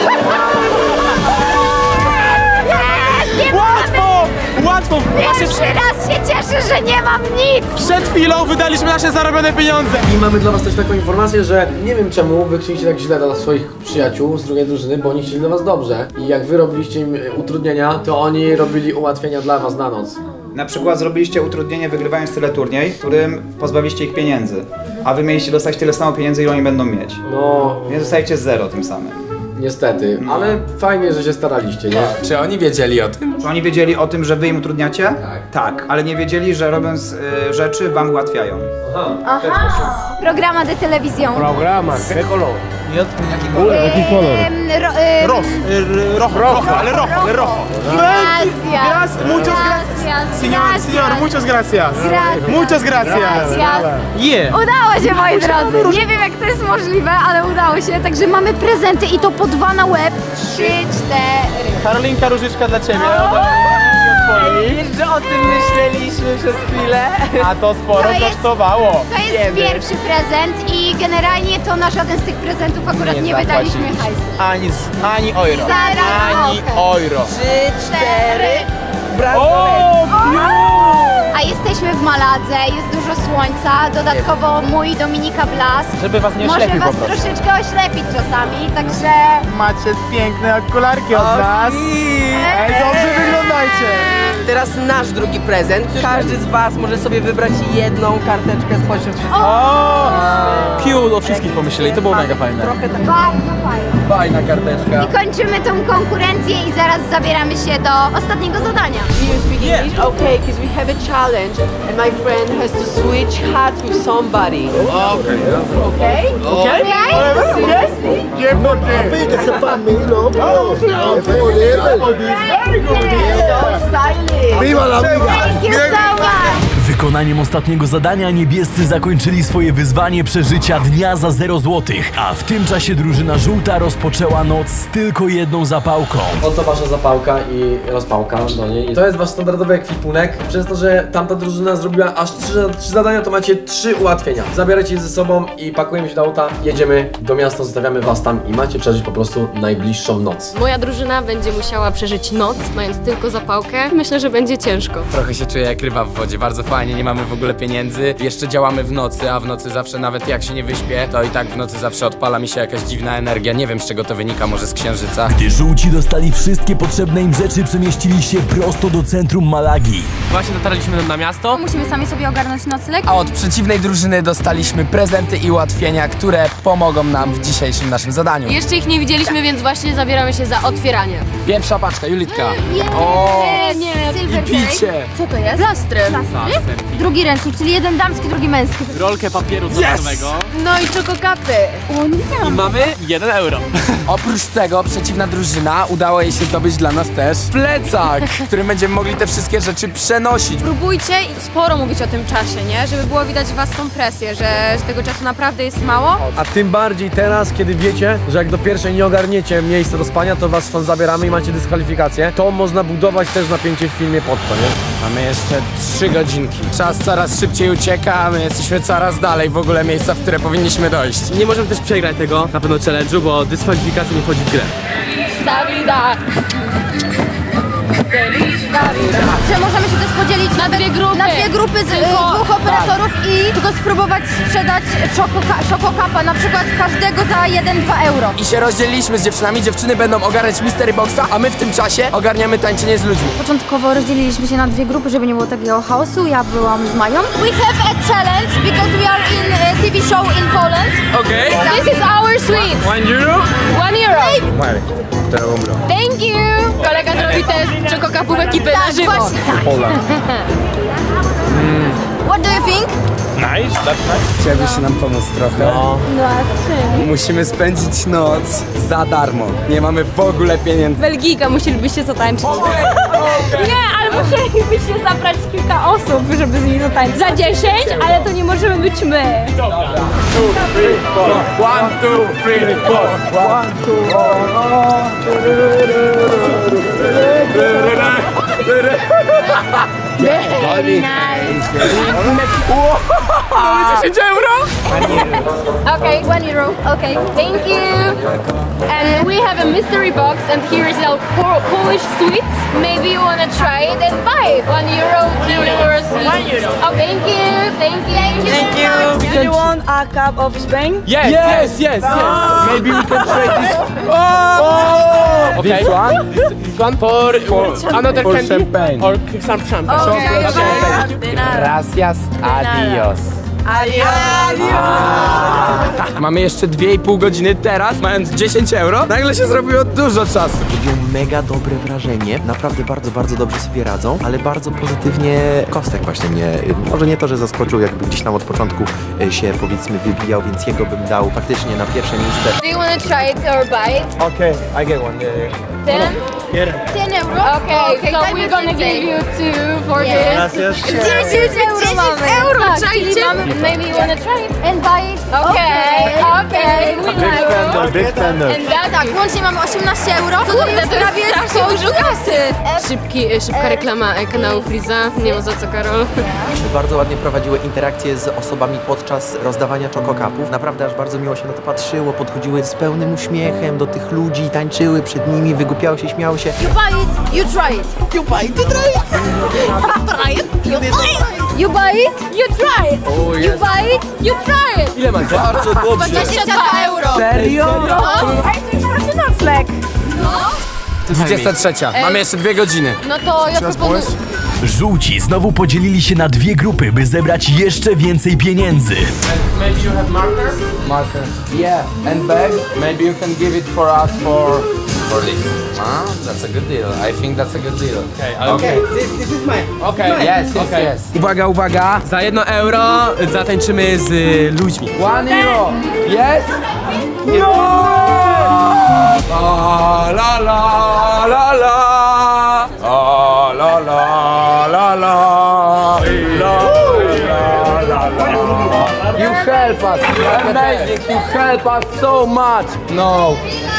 Łatwo! Pierwszy raz się cieszę, że nie mam nic! Przed chwilą wydaliśmy nasze zarobione pieniądze. I mamy dla was też taką informację, że nie wiem czemu wy krzyczycie tak źle dla swoich przyjaciół z drugiej drużyny, bo oni chcieli dla was dobrze. I jak wy robiliście im utrudnienia, to oni robili ułatwienia dla was na noc. Na przykład zrobiliście utrudnienie wygrywając tyle turniej, w którym pozbawiliście ich pieniędzy. A wy mieliście dostać tyle samo pieniędzy, ile oni będą mieć. No, Więc dostajecie 0 tym samym. niestety, ale fajnie, że się staraliście, nie? Czy oni wiedzieli o tym? Czy oni wiedzieli o tym, że wy im utrudniacie? Tak. Ale nie wiedzieli, że robiąc rzeczy wam ułatwiają. Aha! Programa de telewizją. Programa, ¿qué color? Jaki kolor? Rojo, ale rojo. Gracias. Muchas gracias. Señor, muchas gracias. Gracias. Muchas gracias. Yeah. Udało się, moi drodzy. Nie wiem, jak to jest możliwe, ale udało się. Także mamy prezenty i to po 2 na łeb. 3, 4. Karolinka, różyczka dla ciebie. Wiesz, że o tym myśleliśmy przez chwilę? A to sporo kosztowało. To jest pierwszy prezent i generalnie to na żaden z tych prezentów akurat nie wydaliśmy hajsu. Ani euro. Ani euro. 3, 4. Brawo! A jesteśmy w Maladze, jest dużo słońca, dodatkowo mój Dominika Blas. Żeby was nie może oślepił was po prostu. troszeczkę oślepić czasami, także... Macie piękne okularki od nas. Ej, dobrze wyglądajcie. Teraz nasz drugi prezent. Każdy z was może sobie wybrać jedną karteczkę spośród wszystkich. Cute, o wszystkich pomyśleli, to było mega fajne. Trochę tak. Bardzo fajnie. Fajna karteczka. I kończymy tą konkurencję i zaraz zabieramy się do ostatniego zadania. Do you speak English? Okay, because we have a challenge and my friend has to switch hats with somebody. Okay. Okay? Okay. Viva la vida! Thank you so much! Wykonaniem ostatniego zadania niebiescy zakończyli swoje wyzwanie przeżycia dnia za 0 złotych, a w tym czasie drużyna żółta rozpoczęła noc z tylko jedną zapałką. Oto wasza zapałka i rozpałka do niej. To jest wasz standardowy ekwipunek. Przez to, że tamta drużyna zrobiła aż 3 zadania, to macie 3 ułatwienia. Zabieracie je ze sobą i pakujemy się do auta, jedziemy do miasta, zostawiamy was tam i macie przeżyć po prostu najbliższą noc. Moja drużyna będzie musiała przeżyć noc, mając tylko zapałkę. Myślę, że będzie ciężko. Trochę się czuję jak ryba w wodzie, bardzo fajnie, nie mamy w ogóle pieniędzy. Jeszcze działamy w nocy, a w nocy zawsze, nawet jak się nie wyśpię, to i tak w nocy zawsze odpala mi się jakaś dziwna energia. Nie wiem, z czego to wynika, może z księżyca. Gdy żółci dostali wszystkie potrzebne im rzeczy, przenieśli się prosto do centrum Malagi. Właśnie dotarliśmy na miasto. Musimy sami sobie ogarnąć nocleg. A od przeciwnej drużyny dostaliśmy prezenty i ułatwienia, które pomogą nam w dzisiejszym naszym zadaniu. Jeszcze ich nie widzieliśmy, więc właśnie zabieramy się za otwieranie. Pierwsza paczka, Julitka. Silver picie. Co to jest? Plastry. Drugi ręcznik, czyli jeden damski, drugi męski. Rolkę papieru toaletowego. No i czokokapy. O nie. I mamy 1 euro. Oprócz tego przeciwna drużyna udało jej się zdobyć dla nas też plecak, w którym będziemy mogli te wszystkie rzeczy przenosić. Próbujcie sporo mówić o tym czasie, nie? Żeby było widać w was tą presję, że tego czasu naprawdę jest mało. A tym bardziej teraz, kiedy wiecie, że jak do pierwszej nie ogarniecie miejsca do spania, to was stąd zabieramy i macie dyskwalifikację. To można budować też napięcie w filmie pod to, nie? Mamy jeszcze 3 godzinki. Czas coraz szybciej ucieka, a my jesteśmy coraz dalej w ogóle miejsca, w które powinniśmy dojść. Nie możemy też przegrać tego na pewno challenge'u, bo dyskwalifikacja nie wchodzi w grę. Dawida. Że możemy się też podzielić na dwie grupy z dwóch operatorów i tylko spróbować sprzedać czokokapa, na przykład każdego za 1-2 euro. I się rozdzieliliśmy z dziewczynami, dziewczyny będą ogarniać Mystery Boxa, a my w tym czasie ogarniamy tańczenie z ludźmi. Początkowo rozdzieliliśmy się na dwie grupy, żeby nie było takiego chaosu. Ja byłam z Mają. We have a challenge because we are in TV show in Poland. Okay. This is our sweet. 1 euro? 1 euro. Dobra. Thank you. Kolega zrobi test czokokapów ekipy na żywo. Właśnie tak. What do you think? Nice, that's nice. Chciałbyś się nam pomóc trochę? No, a czym? Musimy spędzić noc za darmo. Nie mamy w ogóle pieniędzy. Belgijka, musielibyście zatańczyć. Nie, ale musielibyście zabrać kilka osób, żeby z nimi zatańczyć. Za 10, ale to nie możemy być my. 1, 2, 3, 4. 1, 2, 3, 4. Very nice. Mamy 10 euro? Okay, 1 euro. Okay, thank you. And we have a mystery box, and here is our Polish sweets. Maybe you wanna try it and buy it. 1 euro, 2 euros. 1 euro. Oh, thank you, thank you. Thank you. Do you want a cup of Spain? Yes. Maybe we can trade this. Okay. This one? This one for another for candy champagne. or some champagne. Gracias, adios. Mamy jeszcze 2,5 godziny teraz, mając 10 euro, nagle się zrobiło dużo czasu. Robią mega dobre wrażenie, naprawdę bardzo dobrze sobie radzą, ale bardzo pozytywnie Kostek właśnie mnie, może nie to, że zaskoczył, jakby gdzieś tam od początku się powiedzmy wybijał, więc jego bym dał faktycznie na pierwsze miejsce. Do you wanna try it or buy it? Okay, I get one. Yeah. 10? 10 euro. Okay, so we're gonna give you 2 for this. 10 euro, Tak, czyli mamy. Maybe you wanna try it? And buy it. Okay, we like it. Tak, łącznie mamy 18 euro. To jest prawie strasznie dużo kasy. Szybka reklama kanału Freeza. Nie ma za co, Karol. Bardzo ładnie prowadziły interakcje z osobami podczas rozdawania czokokapów. Naprawdę aż bardzo miło się na to patrzyło. Podchodziły z pełnym uśmiechem do tych ludzi, tańczyły przed nimi, wygłupiały się, śmiały się. You buy it, you try it. You buy it, you try it. Try it, you buy it. You buy it, you try it. You buy it, you try it. Ile masz? Bardzo dobrze. 22 euro. Serio? Ej, to już macie nocleg. 23. Mamy jeszcze 2 godziny. No to ja proponuję. Żółci znowu podzielili się na 2 grupy, by zebrać jeszcze więcej pieniędzy. Maybe you have marker? Marker. Yeah. And bag? Maybe you can give it for us for this. Ah, that's a good deal. I think that's a good deal. Okay. This is mine. Okay. Yes. Uwaga, uwaga. Za 1 euro zatańczymy z ludźmi. 1 euro. Yes? No! La la la la. La la la la. You help us. Amazing. You help us so much. No.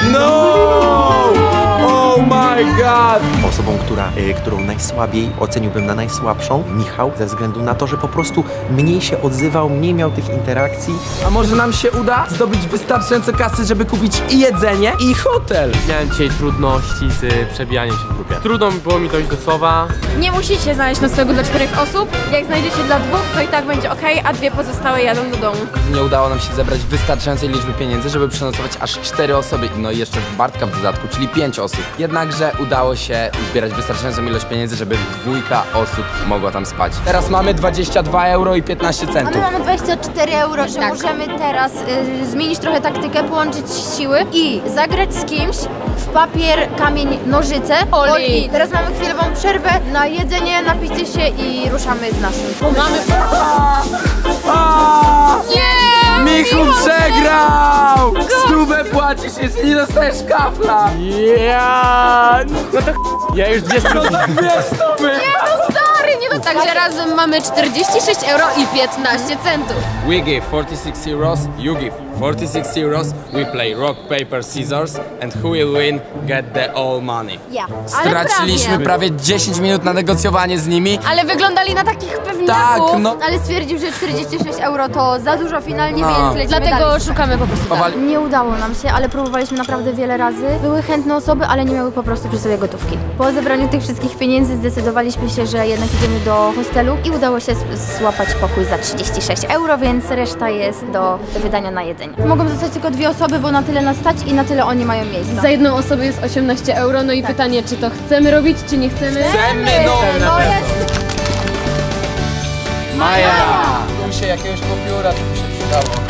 Oh my god. Osobą, którą najsłabiej oceniłbym na najsłabszą, Michał, ze względu na to, że po prostu mniej się odzywał, mniej miał tych interakcji. A może nam się uda zdobyć wystarczająco kasy, żeby kupić i jedzenie, i hotel? Miałem dzisiaj trudności z przebijaniem się w grupie. Trudno było mi dojść do słowa. Nie musicie znaleźć noclegu dla 4 osób. Jak znajdziecie dla 2, to i tak będzie ok, a 2 pozostałe jadą do domu. Nie udało nam się zebrać wystarczającej liczby pieniędzy, żeby przenocować aż 4 osoby, no i jeszcze Bartka w dodatku, czyli 5 osób. Jednakże udało się zbierać wystarczającą ilość pieniędzy, żeby 2 osób mogła tam spać. Teraz mamy 22 euro i 15 A centów. my mamy 24 euro, że możemy teraz zmienić trochę taktykę, połączyć siły i zagrać z kimś w papier, kamień, nożyce. Oli. Teraz mamy chwilową przerwę na jedzenie, napicie się i ruszamy z naszym pomysłem. Nie! Michu przegrał! Stówę płacisz, jeśli nie dostajesz kafla! Ja! No to ja już 2 stówy. Stary, nie no także razem mamy 46 euro i 15 centów. We give 46 euros, you give 46 euros, we play rock, paper, scissors and who will win get the all money. Ja. Straciliśmy prawie 10 minut na negocjowanie z nimi. Ale wyglądali na takich pewniaków. Tak, no. Ale stwierdził, że 46 euro to za dużo finalnie, więc lecimy Dlatego dalej. szukamy po prostu dalej. Nie udało nam się, ale próbowaliśmy naprawdę wiele razy. Były chętne osoby, ale nie miały po prostu przy sobie gotówki. Po zebraniu tych wszystkich pieniędzy zdecydowaliśmy się, że jednak idziemy do hostelu i udało się złapać pokój za 36 euro, więc reszta jest do wydania na jedzenie. Mogą zostać tylko 2 osoby, bo na tyle nas stać i na tyle oni mają miejsca. Za jedną osobę jest 18 euro, no i pytanie, czy to chcemy robić, czy nie chcemy? Chcemy, no! jest... Maja! Bój się jakiegoś kopiora, to by się przydało.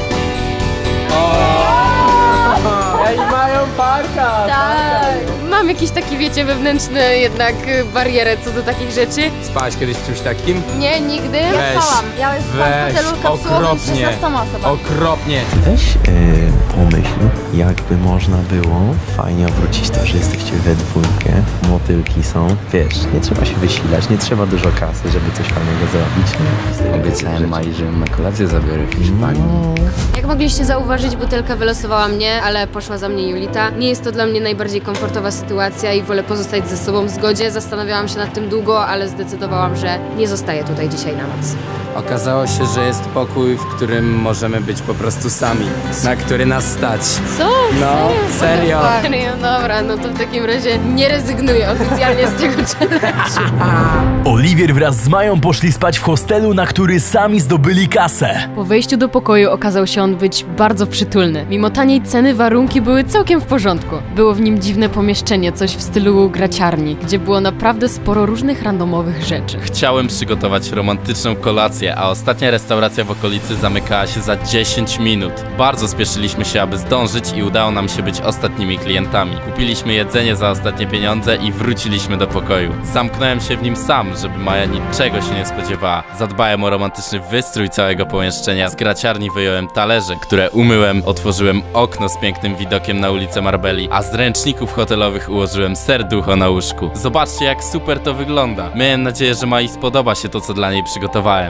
Ej, mają parka! Tak. Mam jakiś taki, wiecie, wewnętrzny jednak barierę co do takich rzeczy. Spałaś kiedyś w czymś takim? Nie, nigdy. Ja spałam. Ja spałam w hotelu kapsułowym z 16 osobami. Okropnie. Weź pomyśl, jakby można było fajnie obrócić to, że jesteście we dwójkę, motylki są, wiesz, nie trzeba się wysilać, nie trzeba dużo kasy, żeby coś fajnego zrobić. Obiecałem Mai, że na kolację zabiorę w Hiszpanii. Jak mogliście zauważyć, butelka wylosowała mnie, ale poszła za mnie Julita. Nie jest to dla mnie najbardziej komfortowa sytuacja i wolę pozostać ze sobą w zgodzie. Zastanawiałam się nad tym długo, ale zdecydowałam, że nie zostaję tutaj dzisiaj na noc. Okazało się, że jest pokój, w którym możemy być po prostu sami, na który nas stać. Co? No, serio. Serio? Dobra, no to w takim razie nie rezygnuję oficjalnie z tego challenge'u. Oliwier wraz z Mają poszli spać w hostelu, na który sami zdobyli kasę. Po wejściu do pokoju okazał się on być bardzo przytulny. Mimo taniej ceny warunki były całkiem w porządku. Było w nim dziwne pomieszczenie, coś w stylu graciarni, gdzie było naprawdę sporo różnych randomowych rzeczy. Chciałem przygotować romantyczną kolację, a ostatnia restauracja w okolicy zamykała się za 10 minut. Bardzo spieszyliśmy się, aby zdążyć i udało nam się być ostatnimi klientami. Kupiliśmy jedzenie za ostatnie pieniądze i wróciliśmy do pokoju. Zamknąłem się w nim sam, żeby Maja niczego się nie spodziewała. Zadbałem o romantyczny wystrój całego pomieszczenia. Z graciarni wyjąłem talerze, które umyłem, otworzyłem okno z pięknym widokiem na ulicę Marbelli, a z ręczników hotelowych ułożyłem serducho na łóżku. Zobaczcie, jak super to wygląda. Miałem nadzieję, że Mai spodoba się to, co dla niej przygotowałem.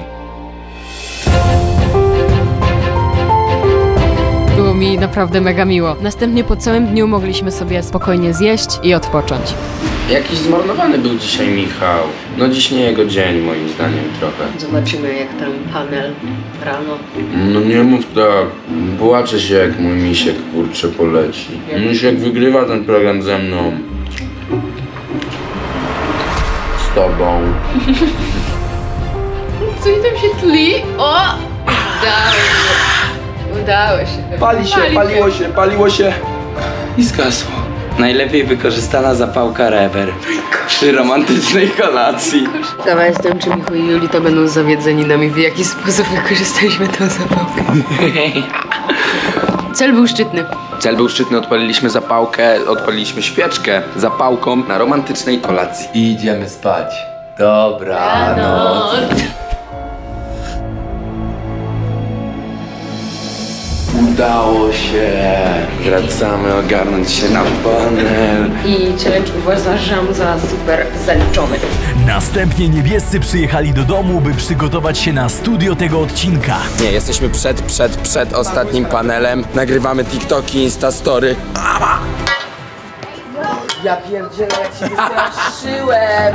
Było mi naprawdę mega miło. Następnie po całym dniu mogliśmy sobie spokojnie zjeść i odpocząć. Jakiś zmarnowany był dzisiaj Michał. No dziś nie jego dzień, moim zdaniem trochę. Zobaczymy, jak ten panel rano. No nie mów tak. Płaczę się, jak mój misiek, kurczę, poleci. Misiek wygrywa ten program ze mną. Z tobą. Co mi tam się tli? O! Udało się. Paliło się i zgasło. Najlepiej wykorzystana zapałka Rever przy romantycznej kolacji. Ciekawa jestem, czy Michał i Julita będą zawiedzeni nami, w jaki sposób wykorzystaliśmy tę zapałkę. Cel był szczytny, Odpaliliśmy zapałkę, odpaliliśmy świeczkę zapałką na romantycznej kolacji. I idziemy spać. Dobranoc. Udało się. Wracamy ogarnąć się na panel. I challenge uważam za super zaliczony. Następnie niebiescy przyjechali do domu, by przygotować się na studio tego odcinka. Nie, jesteśmy przed ostatnim panelem. Nagrywamy TikToki, Instastory. Ja pierdzielę, jak się wystraszyłem.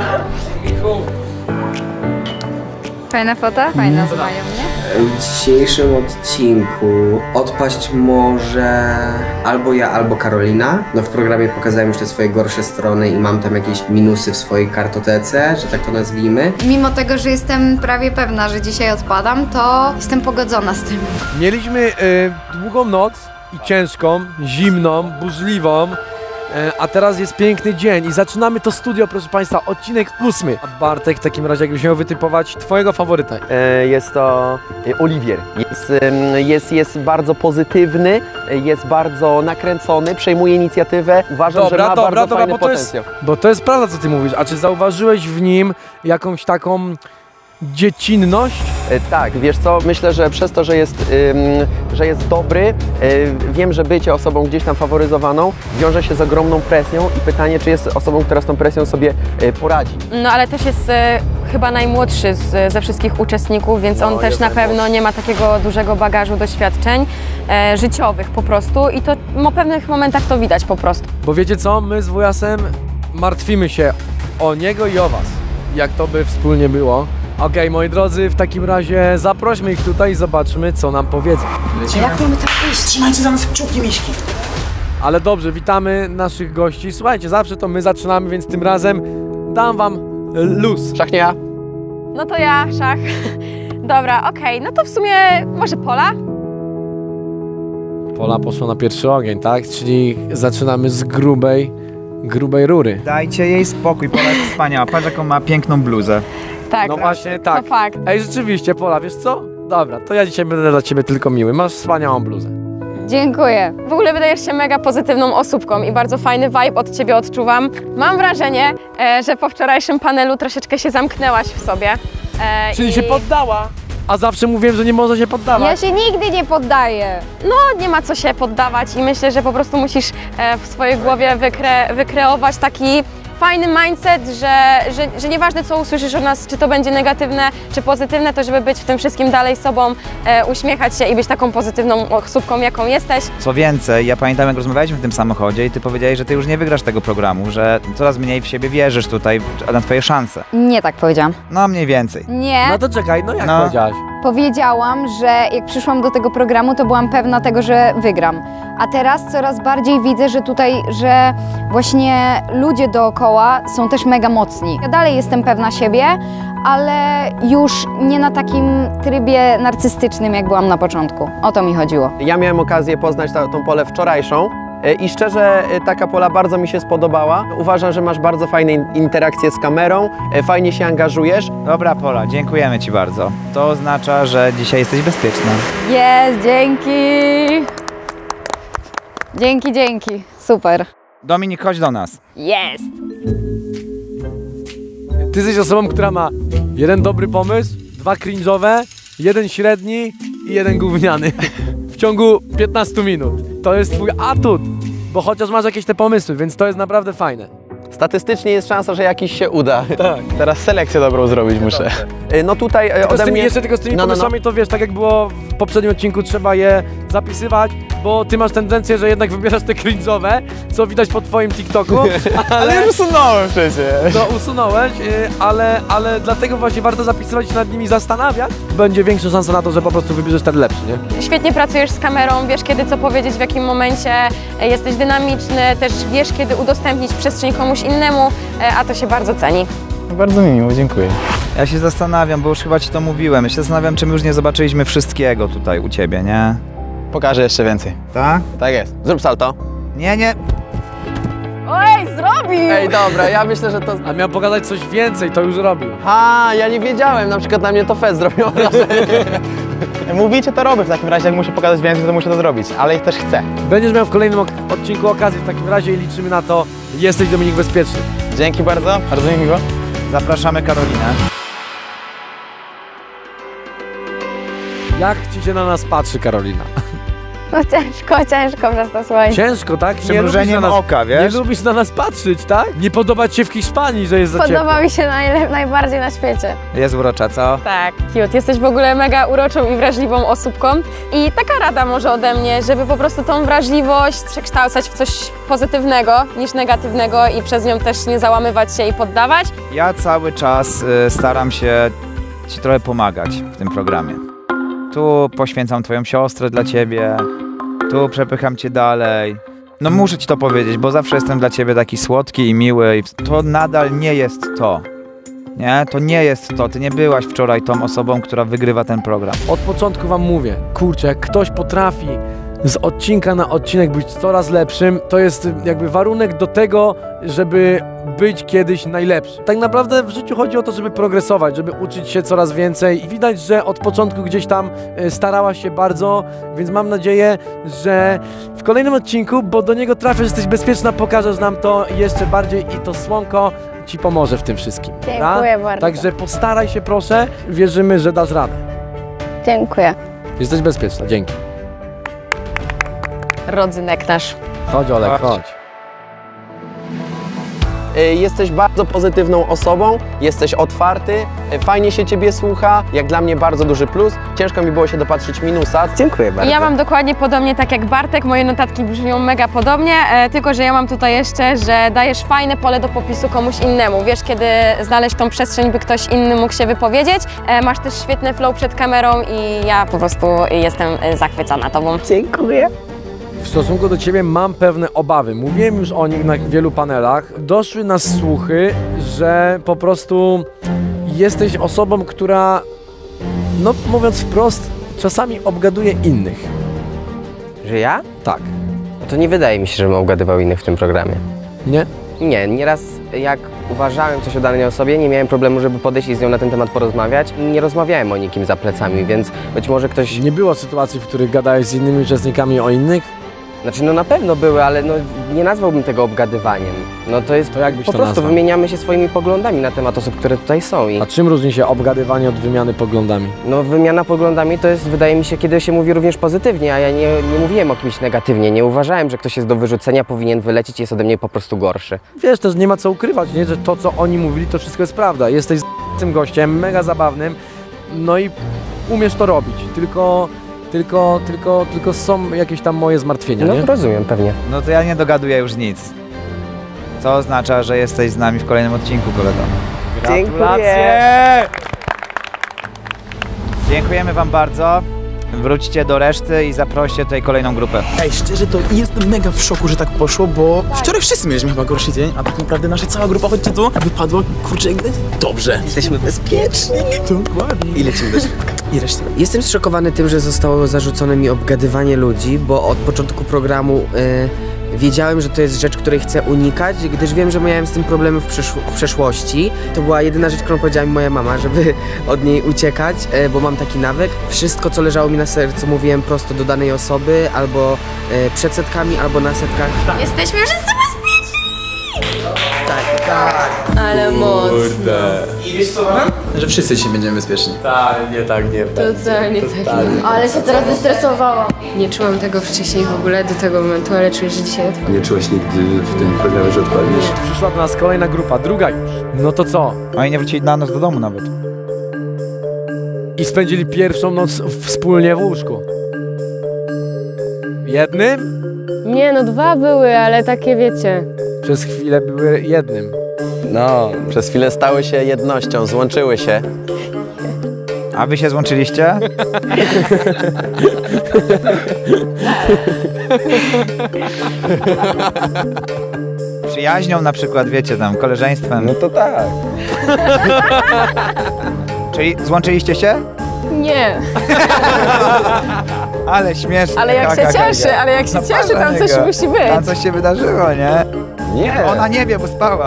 Fajna fota? Fajna z Mają, nie? W dzisiejszym odcinku odpaść może albo ja, albo Karolina. No w programie pokazałem już te swoje gorsze strony i mam tam jakieś minusy w swojej kartotece, że tak to nazwijmy. Mimo tego, że jestem prawie pewna, że dzisiaj odpadam, to jestem pogodzona z tym. Mieliśmy długą noc i ciężką, zimną, burzliwą. A teraz jest piękny dzień i zaczynamy to studio, proszę Państwa, odcinek 8. A Bartek, w takim razie jakbyś miał wytypować twojego faworyta. Jest to Oliwier. Jest bardzo pozytywny, jest bardzo nakręcony, przejmuje inicjatywę. Uważam, że ma bardzo fajny potencjał. Bo to jest prawda, co ty mówisz. A czy zauważyłeś w nim jakąś taką dziecinność? Tak, wiesz co, myślę, że przez to, że jest dobry, wiem, że bycie osobą gdzieś tam faworyzowaną wiąże się z ogromną presją i pytanie, czy jest osobą, która z tą presją sobie poradzi. No ale też jest chyba najmłodszy ze wszystkich uczestników, więc on też na pewno nie ma takiego dużego bagażu doświadczeń życiowych po prostu i to w pewnych momentach to widać po prostu. Bo wiecie co, my z Wujasem martwimy się o niego i o was, jak to by wspólnie było. Okej, moi drodzy, w takim razie zaprośmy ich tutaj i zobaczmy, co nam powiedzą. Lecimy. Jak mamy tam iść? Trzymajcie za nas kciuki, miśki. Ale dobrze, witamy naszych gości. Słuchajcie, zawsze to my zaczynamy, więc tym razem dam wam luz. Szach nie ja? No to ja, szach. Dobra, okej, no to w sumie może Pola? Pola poszła na pierwszy ogień, tak? Czyli zaczynamy z grubej rury. Dajcie jej spokój, Pola jest wspaniała. Patrz, jaką ma piękną bluzę. Tak, no właśnie, tak. To fakt. Ej, rzeczywiście, Pola, wiesz co? Dobra, to ja dzisiaj będę dla ciebie tylko miły. Masz wspaniałą bluzę. Dziękuję. W ogóle wydajesz się mega pozytywną osóbką i bardzo fajny vibe od ciebie odczuwam. Mam wrażenie, że po wczorajszym panelu troszeczkę się zamknęłaś w sobie. Czyli się poddała? A zawsze mówiłem, że nie można się poddawać. Ja się nigdy nie poddaję. No, nie ma co się poddawać i myślę, że po prostu musisz w swojej głowie wykreować taki fajny mindset, że nieważne co usłyszysz od nas, czy to będzie negatywne, czy pozytywne, to żeby być w tym wszystkim dalej sobą, uśmiechać się i być taką pozytywną osobą, jaką jesteś. Co więcej, ja pamiętam, jak rozmawialiśmy w tym samochodzie i ty powiedziałeś, że ty już nie wygrasz tego programu, że coraz mniej w siebie wierzysz tutaj na twoje szanse. Nie tak powiedziałam. No mniej więcej. Nie. No to czekaj, no jak powiedziałaś? Powiedziałam, że jak przyszłam do tego programu, to byłam pewna tego, że wygram. A teraz coraz bardziej widzę, że tutaj, że właśnie ludzie dookoła są też mega mocni. Ja dalej jestem pewna siebie, ale już nie na takim trybie narcystycznym, jak byłam na początku. O to mi chodziło. Ja miałem okazję poznać tą Polę wczorajszą. I szczerze, taka Pola bardzo mi się spodobała. Uważam, że masz bardzo fajne interakcje z kamerą, fajnie się angażujesz. Dobra, Pola, dziękujemy ci bardzo. To oznacza, że dzisiaj jesteś bezpieczna. Jest, dzięki! Dzięki, super. Dominik, chodź do nas. Jest! Ty jesteś osobą, która ma jeden dobry pomysł, 2 cringe'owe, 1 średni i 1 gówniany. W ciągu 15 minut. To jest twój atut. bo chociaż masz jakieś te pomysły, więc to jest naprawdę fajne. Statystycznie jest szansa, że jakiś się uda. Tak. Teraz selekcję dobrą zrobić muszę. No tutaj ode mnie... Jeszcze tylko z tymi pomysłami, to wiesz, tak jak było w poprzednim odcinku, trzeba je zapisywać, bo ty masz tendencję, że jednak wybierasz te cringe'owe, co widać po twoim TikToku. Ale już usunąłem przecież. To usunąłeś, ale dlatego właśnie warto zapisywać się nad nimi, zastanawiać. Będzie większa szansa na to, że po prostu wybierzesz ten lepszy, nie? Świetnie pracujesz z kamerą, wiesz kiedy co powiedzieć, w jakim momencie, jesteś dynamiczny, też wiesz kiedy udostępnić przestrzeń komuś innemu, a to się bardzo ceni. Bardzo mi miło, dziękuję. Ja się zastanawiam, bo już chyba ci to mówiłem. Ja się zastanawiam, czy my już nie zobaczyliśmy wszystkiego tutaj u ciebie, nie? Pokażę jeszcze więcej. Tak? Tak jest. Zrób salto. Nie. Oj, zrobił! Ej, dobra, ja myślę, że to... A miał pokazać coś więcej, to już robił. Ja nie wiedziałem, na przykład na mnie to fest zrobił. Mówicie, to robię w takim razie, jak muszę pokazać więcej, to muszę to zrobić, ale ich też chcę. Będziesz miał w kolejnym odcinku okazję w takim razie i liczymy na to. Jesteś, Dominik, bezpieczny. Dzięki bardzo mi miło. Zapraszamy Karolinę. Jak ci się na nas patrzy, Karolina? No ciężko przez to słońce. Ciężko, tak? Przymrużeniem oka, wiesz? Nie lubisz na nas patrzeć, tak? Nie podoba ci się w Hiszpanii, że jest za ciepło. Podoba mi się najbardziej na świecie. Jest urocza, co? Tak, cute. Jesteś w ogóle mega uroczą i wrażliwą osóbką. I taka rada może ode mnie, żeby po prostu tą wrażliwość przekształcać w coś pozytywnego niż negatywnego i przez nią też nie załamywać się i poddawać. Ja cały czas staram się ci trochę pomagać w tym programie. Tu poświęcam twoją siostrę dla ciebie, tu przepycham cię dalej. No muszę ci to powiedzieć, bo zawsze jestem dla ciebie taki słodki i miły i to nadal nie jest to. Nie? To nie jest to. Ty nie byłaś wczoraj tą osobą, która wygrywa ten program. Od początku wam mówię, kurczę, jak ktoś potrafi z odcinka na odcinek być coraz lepszym, to jest jakby warunek do tego, żeby być kiedyś najlepszy. Tak naprawdę w życiu chodzi o to, żeby progresować, żeby uczyć się coraz więcej. Widać, że od początku gdzieś tam starałaś się bardzo, więc mam nadzieję, że w kolejnym odcinku, bo do niego trafisz, jesteś bezpieczna, pokażesz nam to jeszcze bardziej i to słonko ci pomoże w tym wszystkim. Dziękuję bardzo. Także postaraj się, proszę, wierzymy, że dasz radę. Dziękuję. Jesteś bezpieczna, dzięki. Rodzynek nasz. Chodź, Olek, chodź. Jesteś bardzo pozytywną osobą, jesteś otwarty, fajnie się ciebie słucha, jak dla mnie bardzo duży plus. Ciężko mi było się dopatrzyć minusa. Dziękuję bardzo. Ja mam dokładnie podobnie tak jak Bartek, moje notatki brzmią mega podobnie, tylko że ja mam tutaj jeszcze, że dajesz fajne pole do popisu komuś innemu. Wiesz, kiedy znaleźć tą przestrzeń, by ktoś inny mógł się wypowiedzieć. Masz też świetny flow przed kamerą i ja po prostu jestem zachwycona tobą. Dziękuję. W stosunku do ciebie mam pewne obawy. Mówiłem już o nich na wielu panelach. Doszły nas słuchy, że po prostu jesteś osobą, która, no mówiąc wprost, czasami obgaduje innych. Że ja? Tak. No to nie wydaje mi się, żebym obgadywał innych w tym programie. Nie? Nie, nieraz jak uważałem coś o danej osobie, nie miałem problemu, żeby podejść i z nią na ten temat porozmawiać. Nie rozmawiałem o nikim za plecami, więc być może ktoś... Nie było sytuacji, w których gadałeś z innymi uczestnikami o innych? Znaczy, no na pewno były, ale no, nie nazwałbym tego obgadywaniem. No to jest, to jak byś po to prostu nazwał? wymieniamy się swoimi poglądami na temat osób, które tutaj są. A czym różni się obgadywanie od wymiany poglądami? No wymiana poglądami to jest, wydaje mi się, kiedy się mówi również pozytywnie, a ja nie mówiłem o kimś negatywnie. Nie uważałem, że ktoś jest do wyrzucenia, powinien wylecieć i jest ode mnie po prostu gorszy. Wiesz, też nie ma co ukrywać, nie? Że to, co oni mówili, to wszystko jest prawda. Jesteś tym gościem, mega zabawnym, no i umiesz to robić, tylko są jakieś tam moje zmartwienia, No nie? rozumiem, pewnie. No to ja nie dogaduję już nic. Co oznacza, że jesteś z nami w kolejnym odcinku, kolego. Gratulacje! Dziękujemy wam bardzo. Wróćcie do reszty i zaproście tutaj kolejną grupę. Ej, szczerze to jestem mega w szoku, że tak poszło, bo wczoraj wszyscy mieliśmy chyba gorszy dzień, a tak naprawdę nasza cała grupa, chodźcie tu, wypadła, kurczę, dobrze. Jesteśmy bezpieczni. Dokładnie. I lecimy do środka. I resztę. Jestem zszokowany tym, że zostało zarzucone mi obgadywanie ludzi, bo od początku programu wiedziałem, że to jest rzecz, której chcę unikać, gdyż wiem, że miałem z tym problemy w przeszłości. To była jedyna rzecz, którą powiedziała mi moja mama, żeby od niej uciekać, bo mam taki nawyk. Wszystko, co leżało mi na sercu, mówiłem prosto do danej osoby, albo przed setkami, albo na setkach. Jesteśmy wszyscy bezpieczni! Tak. Ale moc. I wiesz co uważam? Że wszyscy dzisiaj będziemy bezpieczni. Tak, nie tak, nie tak. Totalnie tak. Ale się teraz zestresowałam. Nie czułam tego wcześniej w ogóle do tego momentu, ale czuję, że dzisiaj odpadam. Nie czułeś nigdy w tym programie, że odpalisz? Przyszła do nas kolejna grupa, druga już. No to co? Oni nie wrócili na noc do domu nawet. I spędzili pierwszą noc wspólnie w łóżku. Jednym? Nie, no 2 były, ale takie wiecie. Przez chwilę były jednym. No, przez chwilę stały się jednością, złączyły się. A wy się złączyliście? Przyjaźnią na przykład, wiecie, tam, koleżeństwem. No to tak. Czyli złączyliście się? Nie. Ale śmieszne. Ale jak się cieszy, ale jak się cieszy, tam coś musi być. Tam coś się wydarzyło, nie? Nie. Ona nie wie, bo spała.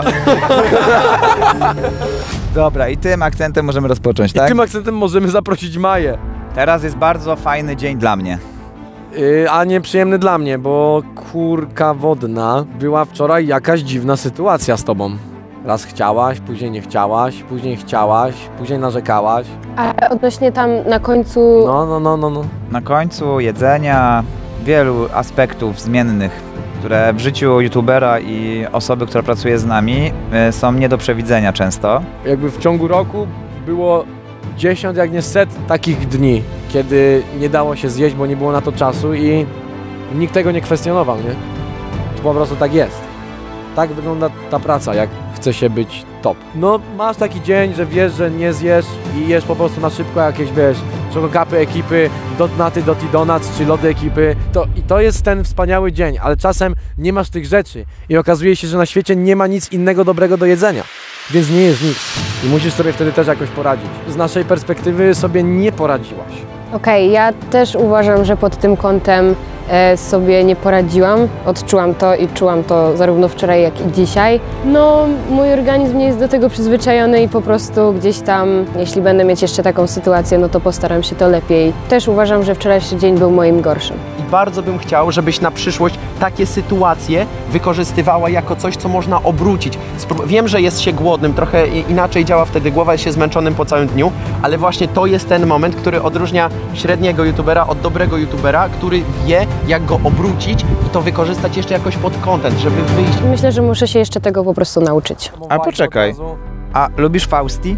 Dobra, i tym akcentem możemy rozpocząć, tak? I tym akcentem możemy zaprosić Maję. Teraz jest bardzo fajny dzień dla mnie. A nieprzyjemny dla mnie, bo kurka wodna, była wczoraj jakaś dziwna sytuacja z tobą. Raz chciałaś, później nie chciałaś, później narzekałaś. Ale odnośnie tam na końcu... No. Na końcu jedzenia, wielu aspektów zmiennych, które w życiu youtubera i osoby, która pracuje z nami, są nie do przewidzenia często. Jakby w ciągu roku było 10, jak nie 100 takich dni, kiedy nie dało się zjeść, bo nie było na to czasu i nikt tego nie kwestionował, nie? To po prostu tak jest. Tak wygląda ta praca, jak chce się być top. No, masz taki dzień, że wiesz, że nie zjesz i jesz po prostu na szybko jakieś, wiesz, czokokapy ekipy, dotnaty, Doti Donuts czy lody ekipy. I to jest ten wspaniały dzień, ale czasem nie masz tych rzeczy i okazuje się, że na świecie nie ma nic innego dobrego do jedzenia. Więc nie jesz nic i musisz sobie wtedy też jakoś poradzić. Z naszej perspektywy sobie nie poradziłaś. Okej, ja też uważam, że pod tym kątem sobie nie poradziłam. Odczułam to i czułam to zarówno wczoraj, jak i dzisiaj. No, mój organizm nie jest do tego przyzwyczajony i po prostu gdzieś tam, jeśli będę mieć jeszcze taką sytuację, no to postaram się to lepiej. Też uważam, że wczorajszy dzień był moim gorszym. I bardzo bym chciał, żebyś na przyszłość takie sytuacje wykorzystywała jako coś, co można obrócić. Wiem, że jest się głodnym, trochę inaczej działa wtedy głowa, jest się zmęczonym po całym dniu, ale właśnie to jest ten moment, który odróżnia średniego youtubera od dobrego youtubera, który wie, jak go obrócić i to wykorzystać jeszcze jakoś pod content, żeby wyjść. Myślę, że muszę się jeszcze tego po prostu nauczyć. A poczekaj, a lubisz Fausti?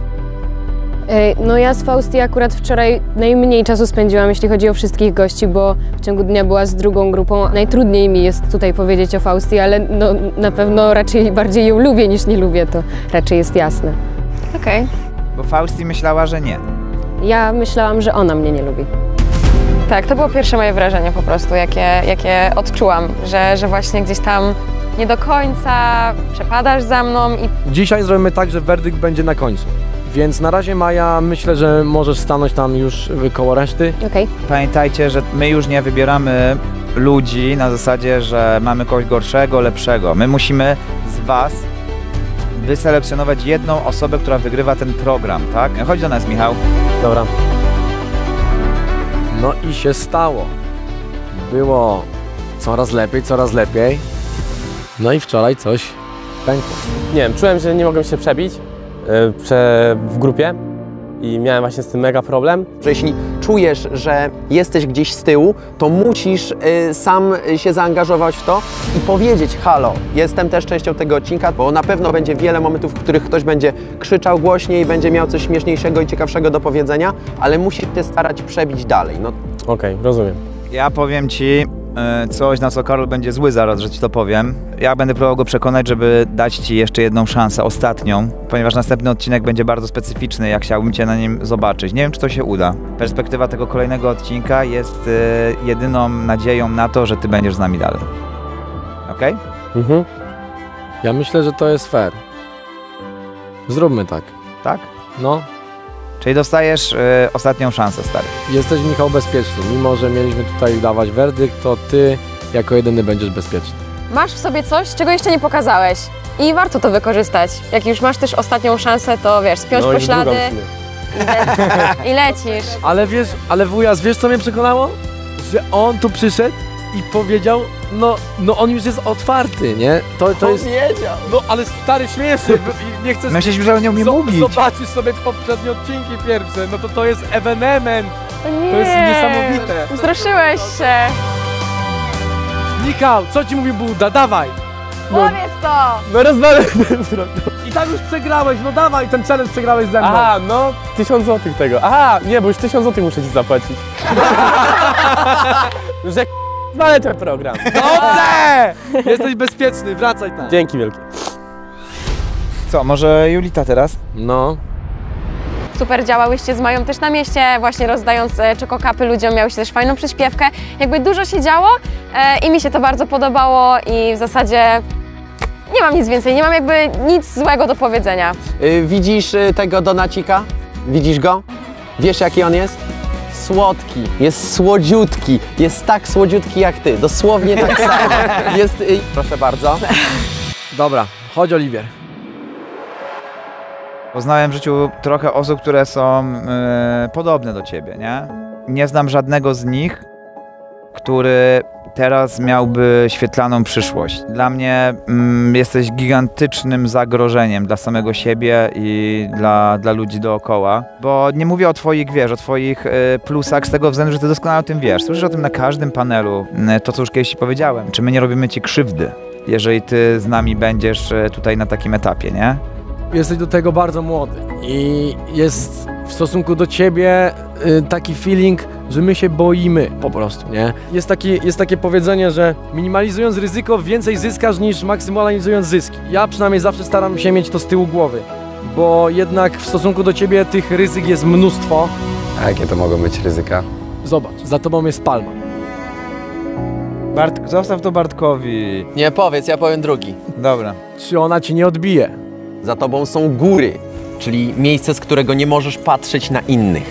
No ja z Fausti akurat wczoraj najmniej czasu spędziłam, jeśli chodzi o wszystkich gości, bo w ciągu dnia była z drugą grupą. Najtrudniej mi jest tutaj powiedzieć o Fausti, ale no, na pewno raczej bardziej ją lubię niż nie lubię, to raczej jest jasne. Okej. Bo Fausti myślała, że nie. Ja myślałam, że ona mnie nie lubi. Tak, to było pierwsze moje wrażenie po prostu, jakie odczułam, że właśnie gdzieś tam nie do końca przepadasz za mną i... Dzisiaj zrobimy tak, że werdykt będzie na końcu. Więc na razie, Maja, myślę, że możesz stanąć tam już koło reszty. Okej. Pamiętajcie, że my już nie wybieramy ludzi na zasadzie, że mamy kogoś gorszego, lepszego. My musimy z was wyselekcjonować jedną osobę, która wygrywa ten program, tak? Chodź do nas, Michał. Dobra. No i się stało. Było coraz lepiej. No i wczoraj coś pękło. Nie wiem, czułem, że nie mogłem się przebić w grupie i miałem właśnie z tym mega problem. Że jeśli czujesz, że jesteś gdzieś z tyłu, to musisz sam się zaangażować w to i powiedzieć: halo, jestem też częścią tego odcinka, bo na pewno będzie wiele momentów, w których ktoś będzie krzyczał głośniej, będzie miał coś śmieszniejszego i ciekawszego do powiedzenia, ale musisz się starać przebić dalej. No. Okej, rozumiem. Ja powiem ci coś, na co Karol będzie zły zaraz, że ci to powiem. Ja będę próbował go przekonać, żeby dać ci jeszcze jedną szansę, ostatnią, ponieważ następny odcinek będzie bardzo specyficzny, jak chciałbym cię na nim zobaczyć. Nie wiem, czy to się uda. Perspektywa tego kolejnego odcinka jest jedyną nadzieją na to, że ty będziesz z nami dalej. Okej? Mhm. Ja myślę, że to jest fair. Zróbmy tak. Tak? No. Czyli dostajesz ostatnią szansę, stary. Jesteś, Michał, bezpieczny. Mimo że mieliśmy tutaj dawać werdykt, to ty jako jedyny będziesz bezpieczny. Masz w sobie coś, czego jeszcze nie pokazałeś i warto to wykorzystać. Jak już masz też ostatnią szansę, to wiesz, spiąć poślady i lecisz. Ale wiesz, ale wujas, wiesz co mnie przekonało? Że on tu przyszedł i powiedział, no on już jest otwarty, nie? To jest... Powiedział. No ale stary, śmieszny, nie chcesz... Myślisz, że on nie umie mówić. Zobaczysz sobie poprzednie odcinki pierwsze, no to jest ewenement. Nie. To jest niesamowite. Wzruszyłeś się. Michał, co ci mówił Buddha? Dawaj. Powiedz to. No rozwalę ten wzrok. I tak już przegrałeś, no dawaj, ten challenge przegrałeś ze mną. Aha, no 1000 zł tego. Aha, nie, bo już 1000 zł muszę ci zapłacić. Że znale ten program. Dobrze! Jesteś bezpieczny, wracaj tam. Dzięki wielkie. Co, może Julita teraz? No. Super działałyście z Mają też na mieście, właśnie rozdając czokokapy ludziom, miałyście też fajną przyśpiewkę. Jakby dużo się działo i mi się to bardzo podobało i w zasadzie nie mam nic więcej, nie mam jakby nic złego do powiedzenia. Widzisz tego donacika? Widzisz go? Wiesz jaki on jest? Słodki, jest słodziutki, jest tak słodziutki jak ty, dosłownie tak samo. Jest, proszę bardzo. Dobra, chodź Oliwier. Poznałem w życiu trochę osób, które są podobne do ciebie, nie? Nie znam żadnego z nich, który teraz miałby świetlaną przyszłość. Dla mnie jesteś gigantycznym zagrożeniem dla samego siebie i dla ludzi dookoła, bo nie mówię o twoich, wiesz, o twoich plusach z tego względu, że ty doskonale o tym wiesz. Słyszysz o tym na każdym panelu, to co już kiedyś ci powiedziałem. Czy my nie robimy ci krzywdy, jeżeli ty z nami będziesz tutaj na takim etapie, nie? Jesteś do tego bardzo młody i jest w stosunku do ciebie taki feeling, że my się boimy po prostu, nie? Jest takie powiedzenie, że minimalizując ryzyko więcej zyskasz niż maksymalizując zyski. Ja przynajmniej zawsze staram się mieć to z tyłu głowy, bo jednak w stosunku do ciebie tych ryzyk jest mnóstwo. A jakie to mogą być ryzyka? Zobacz, za tobą jest palma. Zostaw to Bartkowi. Nie powiedz, ja powiem drugi. Dobra. Czy ona ci nie odbije? Za tobą są góry, czyli miejsce, z którego nie możesz patrzeć na innych.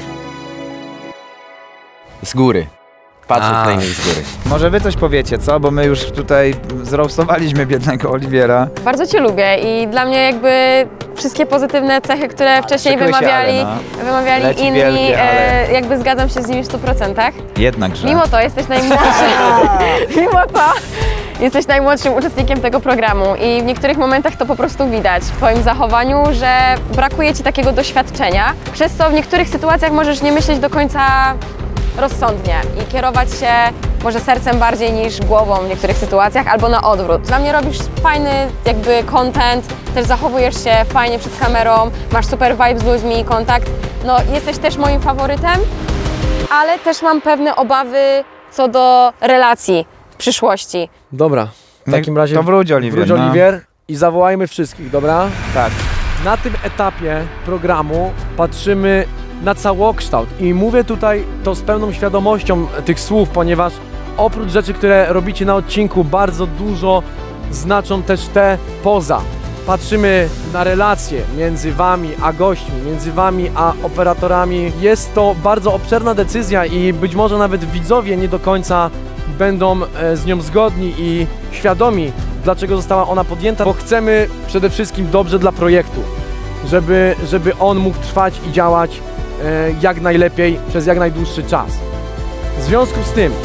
Z góry. Patrzeć na innych z góry. Może wy coś powiecie, co? Bo my już tutaj zroastowaliśmy biednego Oliwiera. Bardzo cię lubię i dla mnie jakby wszystkie pozytywne cechy, które wcześniej wymawiali Leci inni, wielkie, ale... jakby zgadzam się z nimi w 100%. Jednakże. Mimo to jesteś najmłodszym. Mimo to jesteś najmłodszym uczestnikiem tego programu i w niektórych momentach to po prostu widać w twoim zachowaniu, że brakuje ci takiego doświadczenia, przez co w niektórych sytuacjach możesz nie myśleć do końca rozsądnie i kierować się może sercem bardziej niż głową w niektórych sytuacjach, albo na odwrót. Dla mnie robisz fajny jakby content, też zachowujesz się fajnie przed kamerą, masz super vibe z ludźmi, kontakt. No jesteś też moim faworytem, ale też mam pewne obawy co do relacji w przyszłości. Dobra, w takim razie to wróć Oliwier, Oliwier i zawołajmy wszystkich, dobra? Tak. Na tym etapie programu patrzymy na całokształt i mówię tutaj to z pełną świadomością tych słów, ponieważ oprócz rzeczy, które robicie na odcinku, bardzo dużo znaczą też te poza. Patrzymy na relacje między wami a gośćmi, między wami a operatorami. Jest to bardzo obszerna decyzja i być może nawet widzowie nie do końca będą z nią zgodni i świadomi, dlaczego została ona podjęta, bo chcemy przede wszystkim dobrze dla projektu, żeby on mógł trwać i działać jak najlepiej przez jak najdłuższy czas. W związku z tym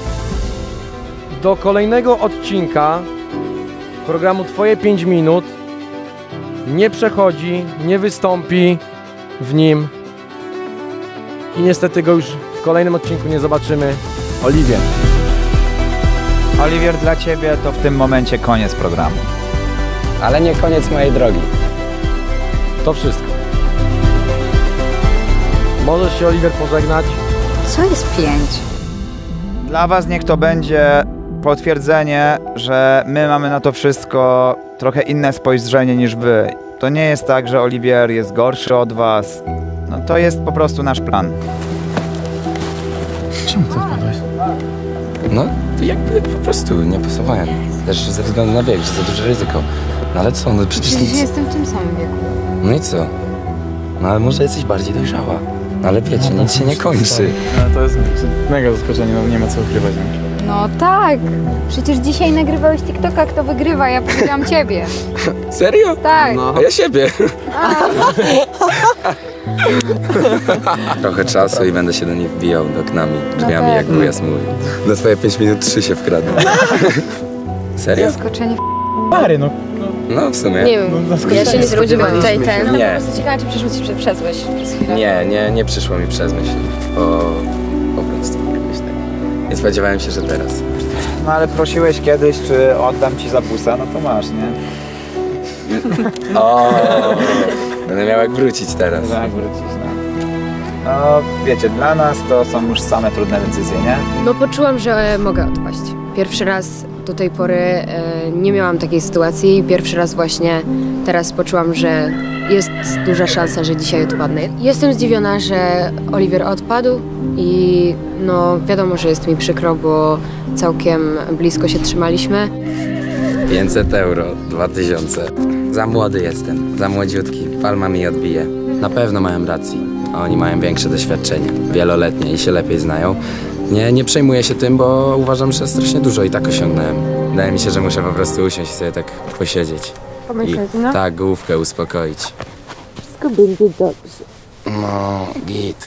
do kolejnego odcinka programu Twoje 5 minut nie przechodzi, nie wystąpi w nim i niestety go już w kolejnym odcinku nie zobaczymy. Oliwier. Oliwier, dla ciebie to w tym momencie koniec programu. Ale nie koniec mojej drogi. To wszystko. Możesz się, Oliwier, pożegnać. Co jest 5? Dla was niech to będzie potwierdzenie, że my mamy na to wszystko trochę inne spojrzenie niż wy. To nie jest tak, że Oliwier jest gorszy od was. No to jest po prostu nasz plan. Czemu to odpadłeś? No, to jakby po prostu nie pasowałem. Też ze względu na wiek, że za duże ryzyko. No ale co, no przecież nic... jestem w tym samym wieku. No i co? No ale może jesteś bardziej dojrzała. No ale wiecie, nic się nie kończy. No, to jest mega zaskoczenie, no nie ma co ukrywać. No tak, przecież dzisiaj nagrywałeś TikToka, kto wygrywa, ja powiedziałam ciebie. Serio? Tak. No. A ja siebie. Trochę czasu i będę się do nich wbijał oknami, drzwiami, jak wujas mówił. Na twoje 5 minut 3 się wkradną. Serio? Zaskoczenie. Pary, no. No w sumie. Nie wiem, ja się nie spodziewałam. Tutaj ten. Nie. Po prostu ciekawe, czy przyszło ci przez myśl przez chwilę. Nie przyszło mi przez myśl. Po prostu. Jakoś tak. Nie spodziewałem się, że teraz. No ale prosiłeś kiedyś, czy oddam ci za busa, no to masz, nie? O, będę miał jak wrócić teraz. Jak wrócić, no. No wiecie, dla nas to są już same trudne decyzje, nie? No poczułam, że mogę odpaść. Pierwszy raz do tej pory nie miałam takiej sytuacji i pierwszy raz właśnie teraz poczułam, że jest duża szansa, że dzisiaj odpadnę. Jestem zdziwiona, że Oliwier odpadł i no wiadomo, że jest mi przykro, bo całkiem blisko się trzymaliśmy. 500 euro, 2000. Za młody jestem, za młodziutki. Palma mi odbije. Na pewno mają rację. Oni mają większe doświadczenie, wieloletnie i się lepiej znają. Nie przejmuję się tym, bo uważam, że strasznie dużo i tak osiągnąłem. Wydaje mi się, że muszę po prostu usiąść i sobie tak posiedzieć. Pomyśleć, no? Tak, główkę uspokoić. Wszystko będzie dobrze. No, git.